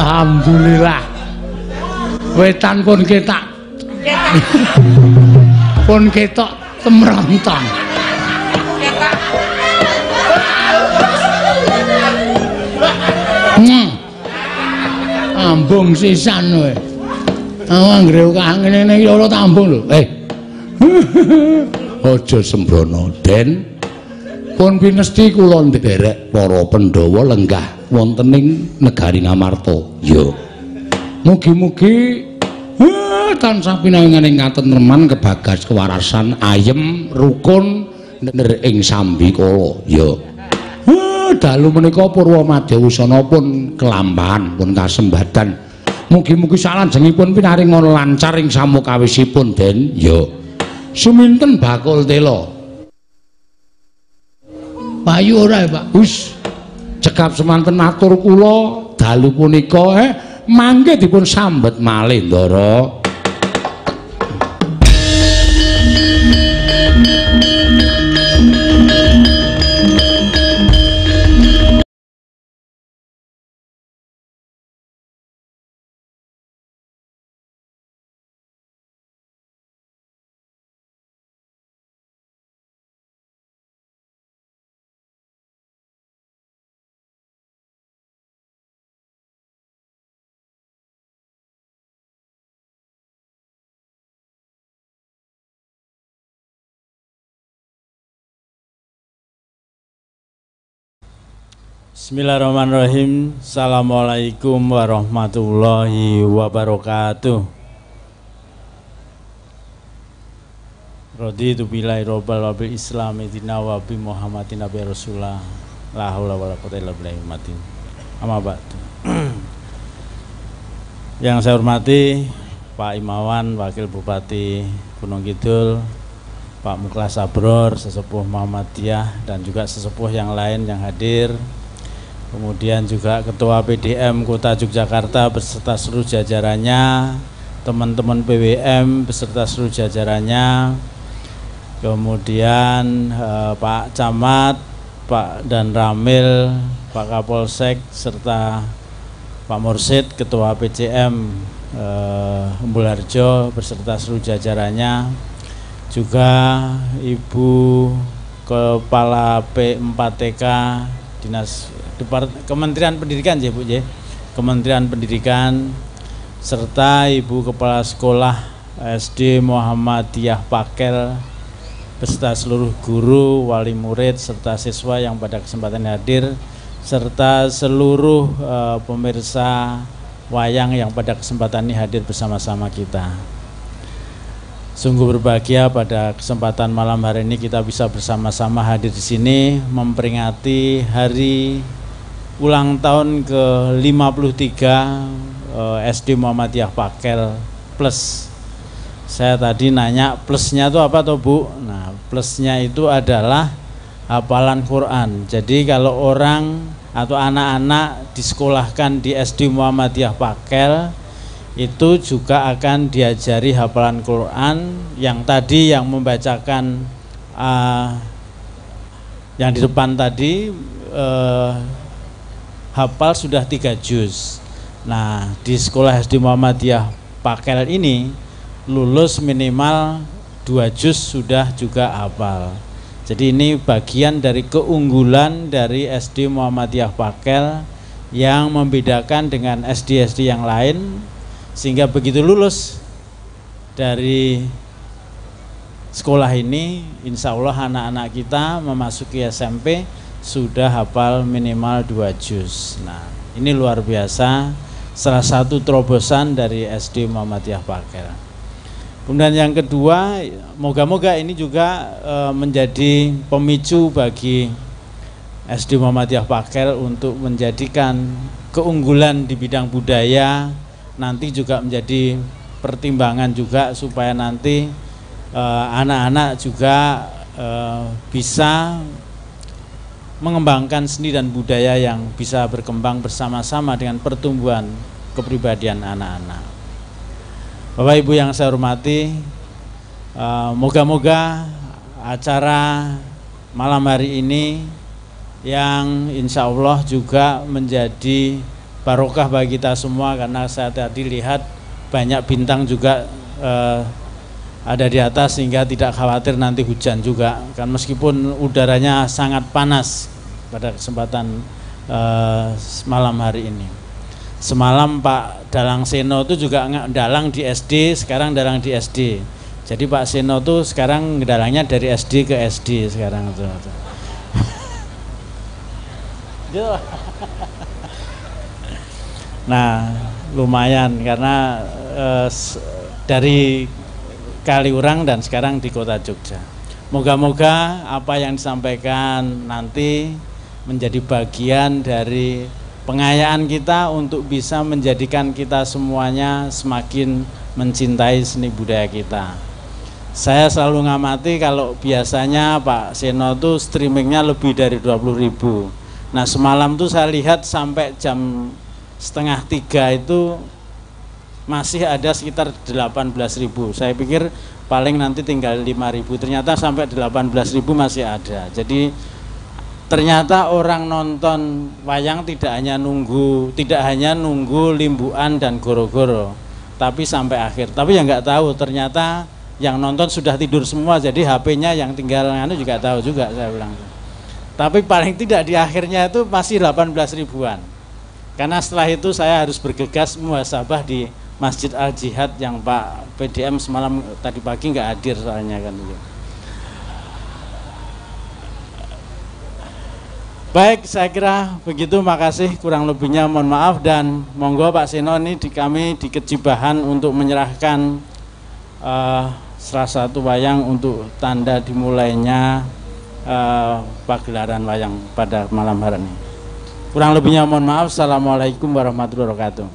B: Alhamdulillah. Wetan pun ketak. Pun ketok temrontong. Ambung sisan kowe. Anggere kangene iki ora tambung lho. Aja sembrono, Den. Pun pinesti kula nderek para Pandhawa lenggah wonten ing negari Ngamarta. Ya. Mugi-mugi tansah pinangangan ing katentreman, kebagas, kewarasan, ayem, rukun ing sambikala. Ya. Dalu menika Purwa Madya Wusana pun kelambahan pun kasembadan. Mugi-mugi salajengipun pinaring lancar ing samukawisipun, Den. Ya. Suminten bakul tela. Payu ora, Pak? Wis cekap semanten atur kula dalu punika mangke dipun sambet malih Ndara.
C: Bismillahirrahmanirrahim. Assalamualaikum warahmatullahi wabarakatuh. Raditu billahi robbal wabil islami dina wa bi muhammadin nabi rasulullah la haula wala quwwata illa billah matin. Amma ba'du. Yang saya hormati Pak Imawan, Wakil Bupati Gunung Kidul, Pak Muklas Abror, Sesepuh Muhammadiyah, dan juga sesepuh yang lain yang hadir. Kemudian juga Ketua PDM Kota Yogyakarta beserta seluruh jajarannya, teman-teman PWM beserta seluruh jajarannya, kemudian Pak Camat, Pak Dan Ramil, Pak Kapolsek, serta Pak Mursid, Ketua PCM Umbul Harjo beserta seluruh jajarannya, juga Ibu Kepala P4TK Dinas Kementerian Pendidikan, ya Bu, ya, Kementerian Pendidikan, serta Ibu Kepala Sekolah SD Muhammadiyah Pakel beserta seluruh guru, wali murid, serta siswa yang pada kesempatan hadir, serta seluruh pemirsa wayang yang pada kesempatan ini hadir bersama-sama kita. Sungguh berbahagia pada kesempatan malam hari ini kita bisa bersama-sama hadir di sini memperingati hari ulang tahun ke-53 SD Muhammadiyah Pakel Plus. Saya tadi nanya plusnya itu apa toh Bu? Nah, plusnya itu adalah hafalan Quran. Jadi kalau orang atau anak-anak disekolahkan di SD Muhammadiyah Pakel itu juga akan diajari hafalan Quran. Yang tadi yang membacakan yang di depan tadi hafal sudah 3 juz. Nah, di sekolah SD Muhammadiyah Pakel ini lulus minimal 2 juz sudah juga hafal. Jadi ini bagian dari keunggulan dari SD Muhammadiyah Pakel yang membedakan dengan SD-SD yang lain, sehingga begitu lulus dari sekolah ini, insya Allah anak-anak kita memasuki SMP sudah hafal minimal 2 juz. Nah, ini luar biasa, salah satu terobosan dari SD Muhammadiyah Pakel. Kemudian yang kedua, moga-moga ini juga menjadi pemicu bagi SD Muhammadiyah Pakel untuk menjadikan keunggulan di bidang budaya, nanti juga menjadi pertimbangan juga supaya nanti anak-anak juga bisa mengembangkan seni dan budaya yang bisa berkembang bersama-sama dengan pertumbuhan kepribadian anak-anak. Bapak Ibu yang saya hormati, moga-moga acara malam hari ini yang insya Allah juga menjadi barokah bagi kita semua, karena saya tadi lihat banyak bintang juga ada di atas sehingga tidak khawatir nanti hujan juga kan, meskipun udaranya sangat panas pada kesempatan malam hari ini. Semalam Pak Dalang Seno itu juga dalang di SD, sekarang dalang di SD. Jadi Pak Seno tuh sekarang dalangnya dari SD ke SD sekarang itu. Nah, lumayan karena dari Kaliurang dan sekarang di Kota Jogja. Moga-moga apa yang disampaikan nanti menjadi bagian dari pengayaan kita untuk bisa menjadikan kita semuanya semakin mencintai seni budaya kita. Saya selalu ngamati kalau biasanya Pak Seno tuh streamingnya lebih dari 20.000. Nah semalam tuh saya lihat sampai jam 2:30 itu masih ada sekitar 18.000. Saya pikir paling nanti tinggal 5.000, ternyata sampai 18.000 masih ada. Jadi ternyata orang nonton wayang tidak hanya nunggu limbuan dan goro-goro, tapi sampai akhir. Tapi yang nggak tahu ternyata yang nonton sudah tidur semua, jadi HP-nya yang tinggal juga tahu juga, saya bilang. Tapi paling tidak di akhirnya itu masih 18.000-an. Karena setelah itu saya harus bergegas muhasabah di Masjid Al-Jihad yang Pak PDM semalam tadi pagi nggak hadir soalnya kan. Baik, saya kira begitu, makasih, kurang lebihnya mohon maaf, dan monggo Pak Seno ini kami di Kejibahan untuk menyerahkan salah satu wayang untuk tanda dimulainya pagelaran wayang pada malam hari ini. Kurang lebihnya mohon maaf. Assalamualaikum warahmatullahi wabarakatuh.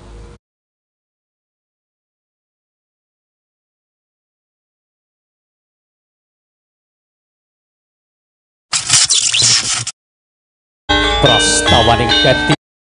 D: Prastawaning Kati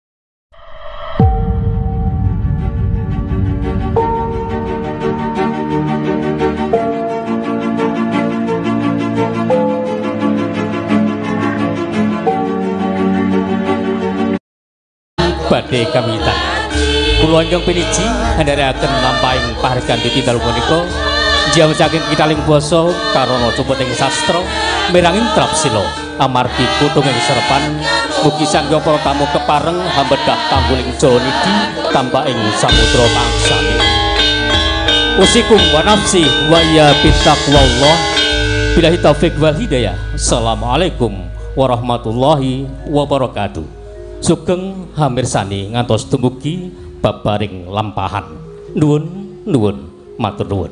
D: badhe kamitan kula njong piniji handharaken lampahing pahargan tititel punika njawujaken kitaling basa karana cuputing sastra mirangin trapsila amargi kutunging serepan mugi sangga para tamu kepareng hambedah tambuling jala niki tanpa ing samudra tansani usikum wa nafsi wa ya bittaqwallah billahi taufik wal hidayah. Assalamualaikum warahmatullahi wabarakatuh. Sugeng hamirsani ngantos dumugi babaring lampahan. Nuwun matur nuwun.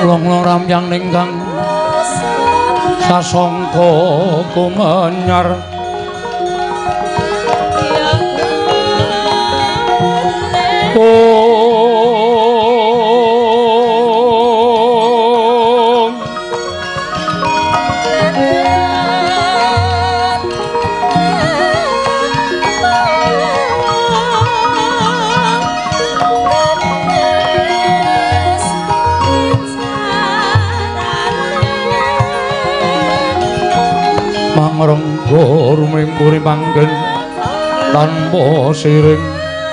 A: long-loram yang ninggang sasongko kumenyar mangrengga rumengkuri panggen tanpa siring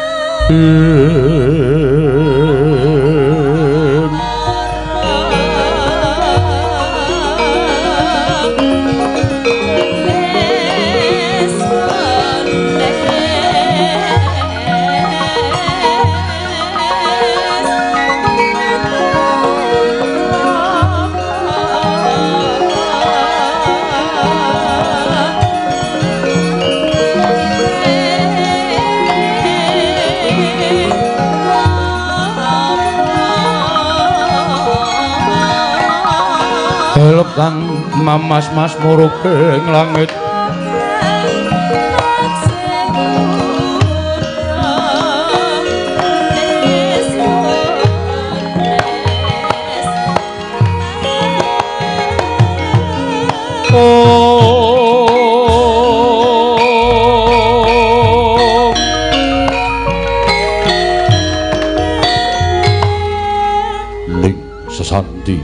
A: kang mamas-mas muruking langit ning sesanti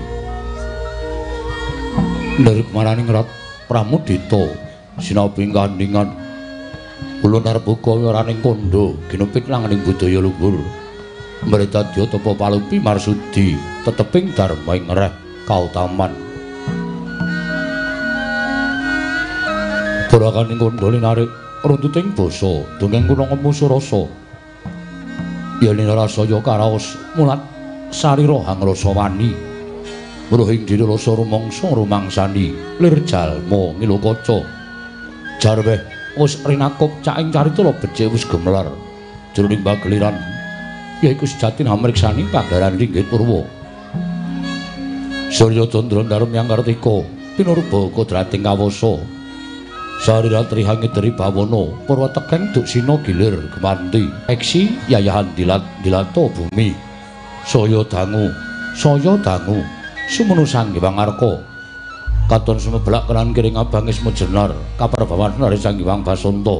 A: dari maraning Rat Pramudita sinabi kandhingan kula arep buka wiraning kandha ginepik langening budaya luhur mretadya tapa palupi marsudi teteping dharma ing reh kautaman barakaning kandha linarik runtuting basa dongeng kula ngemusu rasa yen rasaya karaos mulat sarira hangrasa wani Muruhing diri rasa rumangsa rumangsani lir jalma ngilu kaca jarweh wis rinakup caing carita becik wis gemelar jroning pageliran yaiku sejati namriksani pagelaran ringgit purwa Surya Candra Ndarum yang Kartika pinurba kodrating kawasa sarira trihangit dari bawana purwa tekeng duk sina gilir gemanti eksi yayahan dilato bumi saya dangu sumunu sangge pangarka katon sumeblak kelan kiring abang ismu jenar kaparbawan nari Sang Hyang Basanta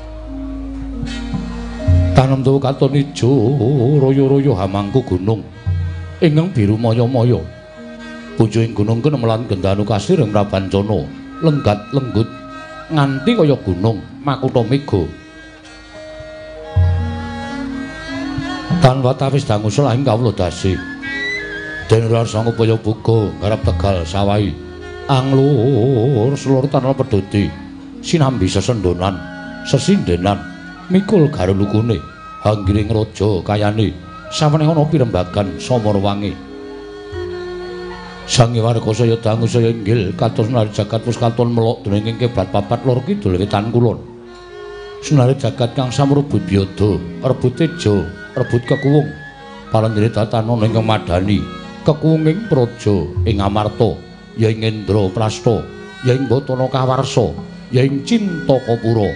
A: tanem tuwa katon ijo royo-royo hamangku gunung ingkang biru maya-maya pucuing gunung kenemelan gendanu kasir ing Prabancana lenggat lenggut nganti kaya gunung makutha mega tanpa tawis dangu selahing kawula dasih den rasang upaya buka garap Tegal Sawai anglur seluruh tanah pedoti sinambi sesendonan sesindenan mikul garulukune hanggiring raja kayane samene ana pirembagan Samarwangi Sang Hyang Warkasaya dangu saya inggil kados nari jagat wis katon melok dening kebat papat lor kidul wetan kulon sunari jagat kang samrebut biyada rebut teja rebut kekuwung palandene tatanana ingkang madani kekuwunging praja ing Amarta ya ing Indra Prasta ya ing Batana Kawarsa ya ing Cintakapura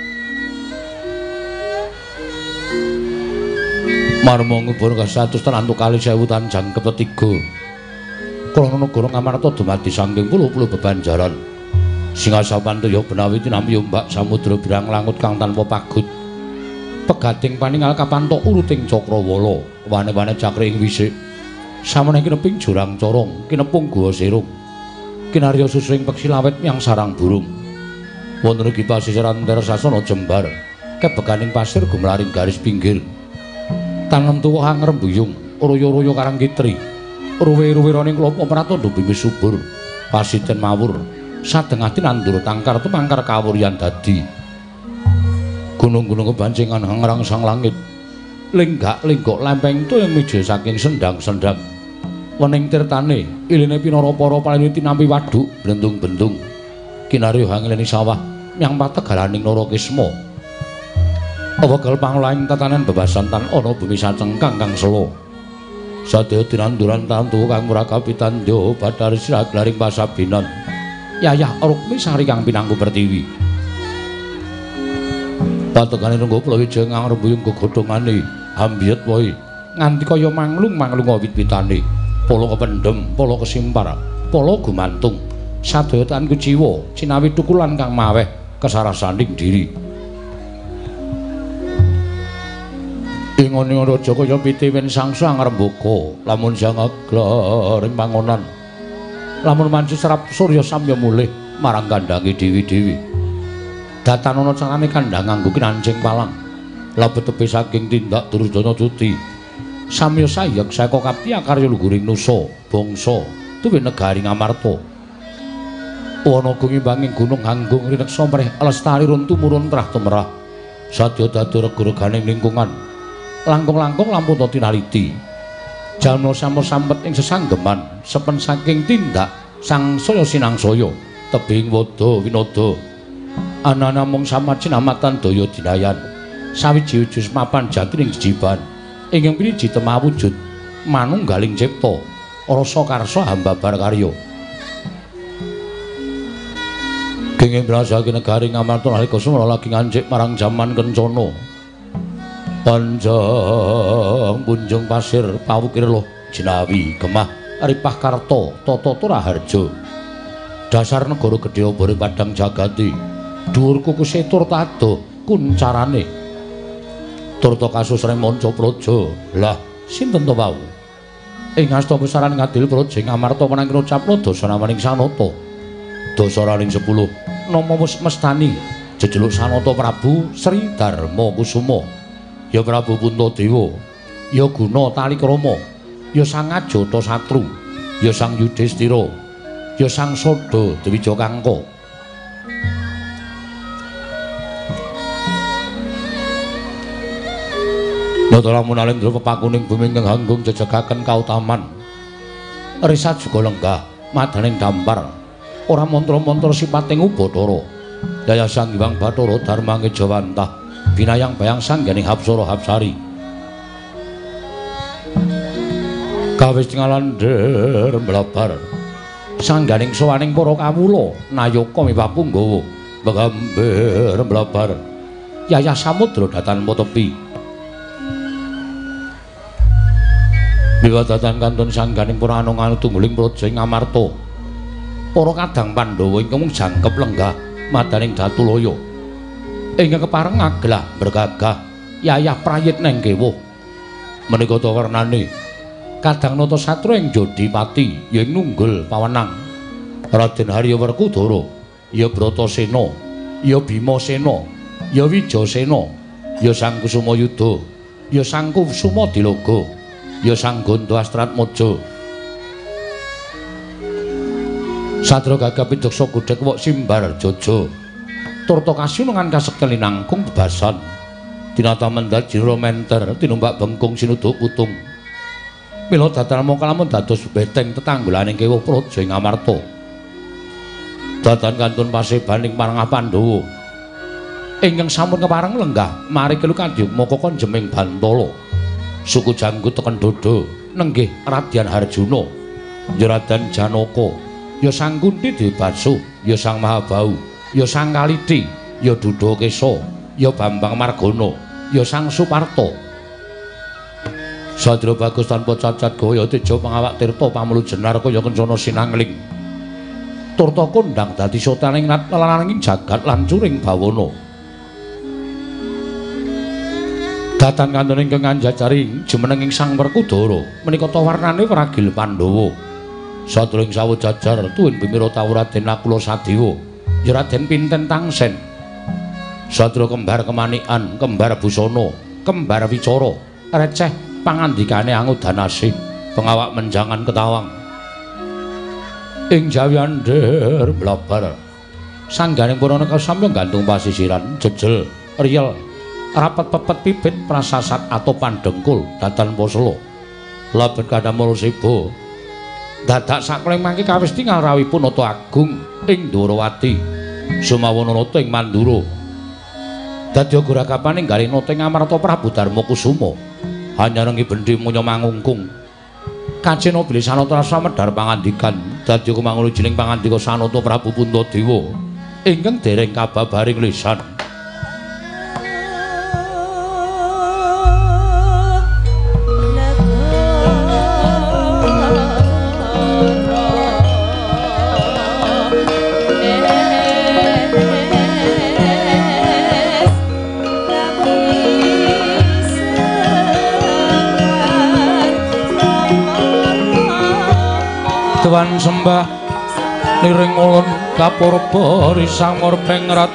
A: marmong pun kasatus tanantu kali 1000 tanjang kepetiga krana negara Amarta dumadi saking puluh-puluh bebanjaran Singasapantaya benawi tinampi ombak samudra birang langut kang tanpa pagut pegating paningal kapantok uruting Cakrawala wane-wane cakring wisik samene kineping jurang corong kinepung guwa serung kinarya susring peksi lawet yang sarang burung wonten ugi pasisiran Tersasana Jembar kebeganing pasir gumlaring garis pinggir tanem tuwa ngrembuyung royo-royo karang kitri ruwe-ruwiraning klopo pratandha bumi subur pasiten mawur sadengati nandur tangkar tumangkar kawuryan dadi gunung-gunung kebancingan hangrang sang langit lenggak-lenggok lempeng tuyeng mija saking sendang-sendang wening tirtane iline pinara-para paliniti nampi waduk blentung-bentung kinarya hangileni sawah nyang pategalaning Narakisma wekal pangulaing tatanen bebasan tan ana bumi sacengkang kang sela Sadaya tinanduran tantu kang muraka pitandya Bathari Sirat laring pasabinan Yayah Rukmi Sari kang pinangku pertiwi patekane nunggu plawija ngrembuyung gegodhongane ambiyet wae nganti kaya manglung wit-witane pala kependhem pala kesimpar pala gumantung sadaya tanku jiwa cinawi tukulan kang maweh kesarasaning diri ingone raja kaya pitiwen sangsa ngrembaka lamun sang aglaring pangonan lamun manci serap surya samya mulih marang kandhange dewi-dewi datan ana carane kandhang nganggo kinancing palang labet tepi saking tindak Duryudana Cuti samya sayek saka kapti akarya luhuring nusa bangsa tuwin negari Ngamarta ana gumibanging gunung Hanggung rineksa mrih lestari run tumurun trah tumrah sadya dadi rega-reganing lingkungan langkung-langkung lampun tinaliti jalma sampet ing sesanggeman sepen saking tindak sangsaya sinangsaya tebing wada winada ana namung samajinamatan daya dinayan sawiji-wiji mapan jatining jejiban ingkang piniji temawujud manunggaling cipta rasa karsa hambabar karya kenging brasake negari Ngamarta nalika semana lagi ngancik marang jaman kencana panjang punjung pasir pawukir loh jinawi gemah ripah karta tata turaharja dasar negara gedhe obore padang jagati dhuwur kukuse tur tado kuncarane turta kasusreng manca praja lah sinten to wau ing asta besaran ngadil praja Ngamarta menanging ucapna dasanamaning sanata dasaraning 10 nama wis mestani jejeluk sanata Prabu Sri Darma Kusuma ya Prabu Puntadewa ya Guna Talikrama ya Sang Ajata Satru ya Sang Yudhistira ya Sang Sada Dwija Kangka Nata lamun alendra pepakuning bumi ingkang Hanggung jejegaken kautaman risat juga lenggah madaning dampar ora mantra-mantra sipating Ubathara daya Sang Hyang Bathara Darmange Jawantah binayang bayang sangganing Hapsara Hapsari kawis ngalander mlabar sangganing sowaning para kawula nayaka mipapunggawa begamber mlabar yayah samudra datan tepi miwadatan kantun sangganing para anung-anung tungguling praja Ngamarta para kadang Pandhawa ingkang jangkep lenggah madaning Datulaya ingkang kepareng ngaglah bergagah yayah prayit neng kewuh menika ta wernane kadang nata satra ing Jodipati ya ing Nunggul Pawenang Raden Haryawerkudara ya Bratasena ya Bimasena ya Wijasena ya Sang Kusumayuda ya Sang Kusumadilaga ya Sang Ganda Astratmaja Sadra gagah pideksa gudhek wok simbar jaja turta kasunungan kasekeli nangkung bebasan tinata mendhat jira menter tinumbak bengkung sinuduk putung mila dadan mongko lamun dados beteng tetanggulaning kewuh praja Ngamarta dadan kantun pasebaning marang Pandhawa ingkang sampun kepareng lenggah mari kelu Kadyukmaka Konjeming Bantala suku Janggut teken Dodo nenggih Radyan Harjuna ya Raden Janaka ya Sang Kunti Dewi Basuh ya Sang Mahabau ya Sang Kalidi ya Dudakesa ya Bambang Margana ya Sang Suparta Sadra bagus tanpa cacat gaya teja pangawak tirta pamulu jenar kaya kencana sinangling turta kondang dadi sotaning lalaning jagat lan curing bawana datan kantun ingkang nganjajaring jumenenging Sang Werkudara menika ta warnane Pragil Pandhawa sadurung sawejajar tuwin bimira tawuh Raden Nakula Sadewa ya Raden Pinten Tangsen sadra kembar Kemanikan kembar Busana kembar Wicara receh pangandikane Angudanasih pengawak menjangan ketawang ing Jawiander blabar sangganing purana kasamya gantung pasisiran jejel riyel rapat pepet pipit prasasat atopan dengkul datan poslo labet kadamul sibo dadak sakleng mangke kawis tingal rawipun nata agung ing Dwarawati sumawana nata ing Mandura dadi gurakapaning galih nata ing Amarta Prabu Darma Kusuma hanya rengi bendi munya mangungkung Kacena bilih Sanata Rasa medhar pangandikan dadi kumangun jiling pangandika Sanata Prabu Puntadewa ingkang dereng kababaring lisan. Tuan sembah liring ulun kapurba risang murbengrat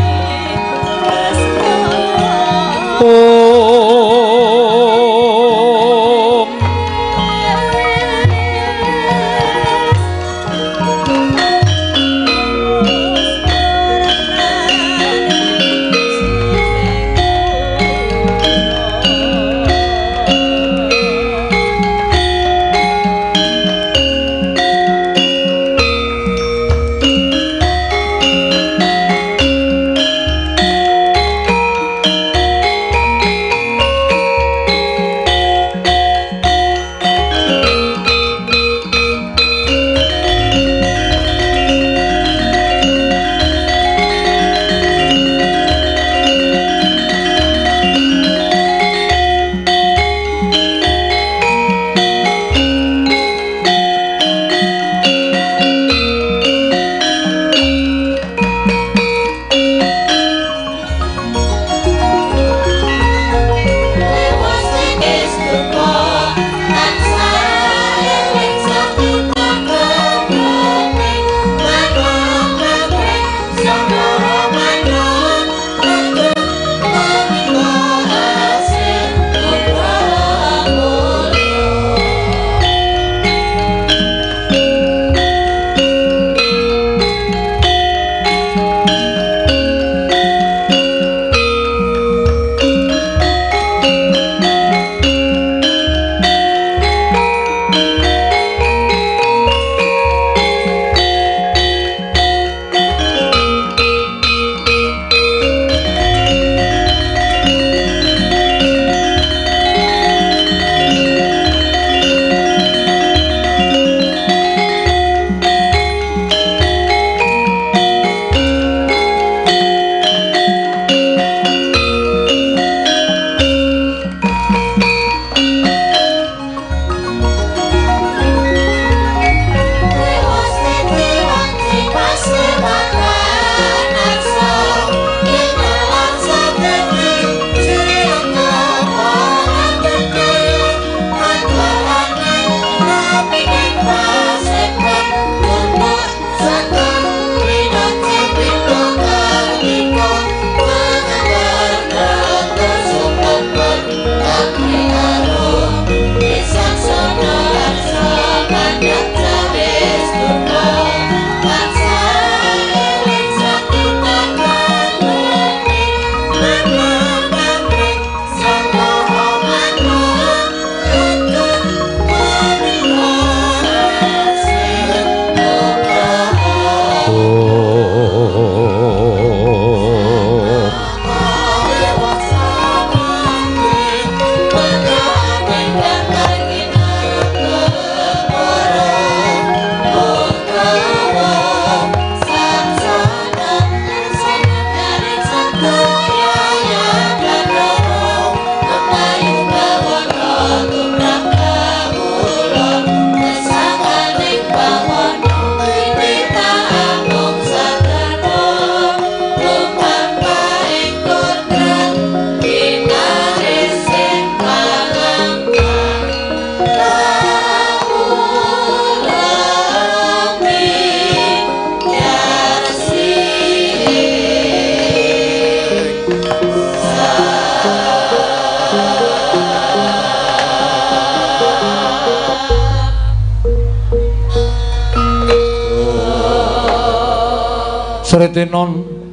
A: Sretinon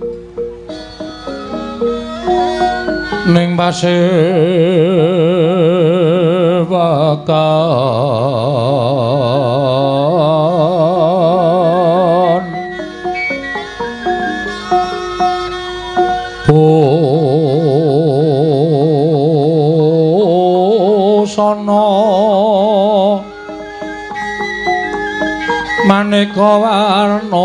A: ning pasewakan busana maneka warna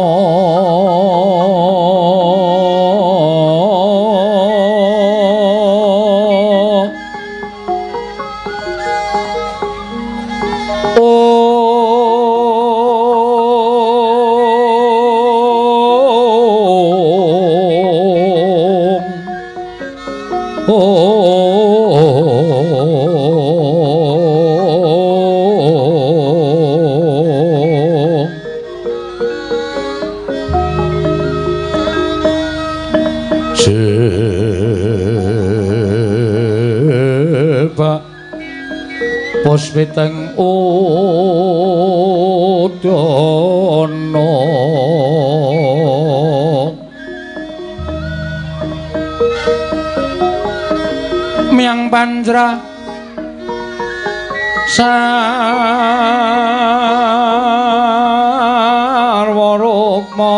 A: Puspiteng udana miang panjra sarwa rukma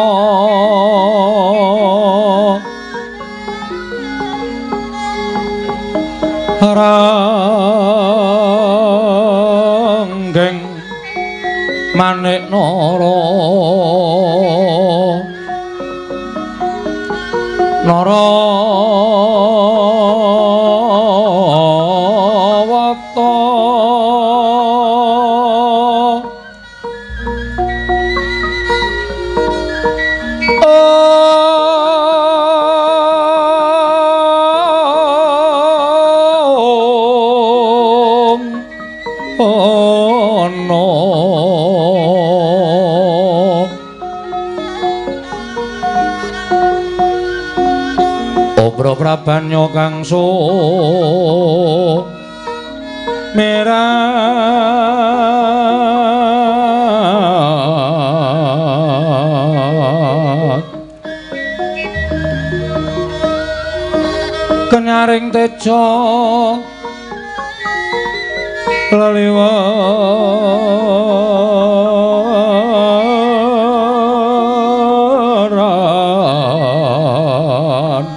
A: manik nara wata Prabanyo kang merat kenyaring teja laliwaran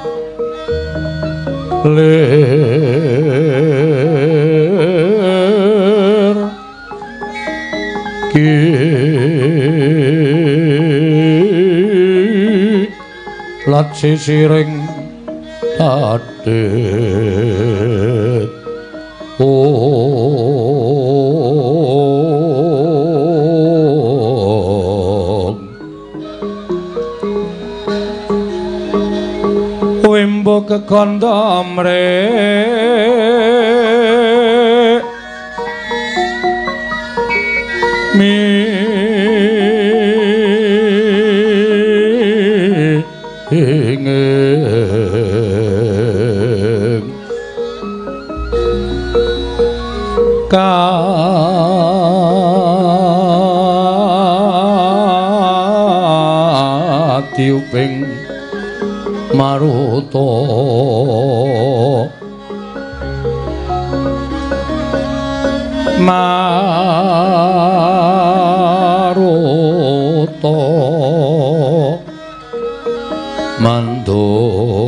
A: lir ki lat sisiring adet wimbo kekanda mrek ingeng katiuping maruta mando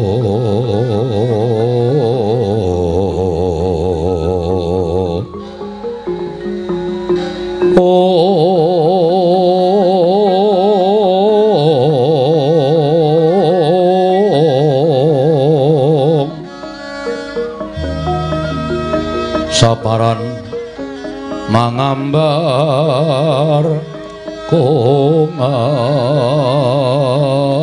A: saparan mangambar kongang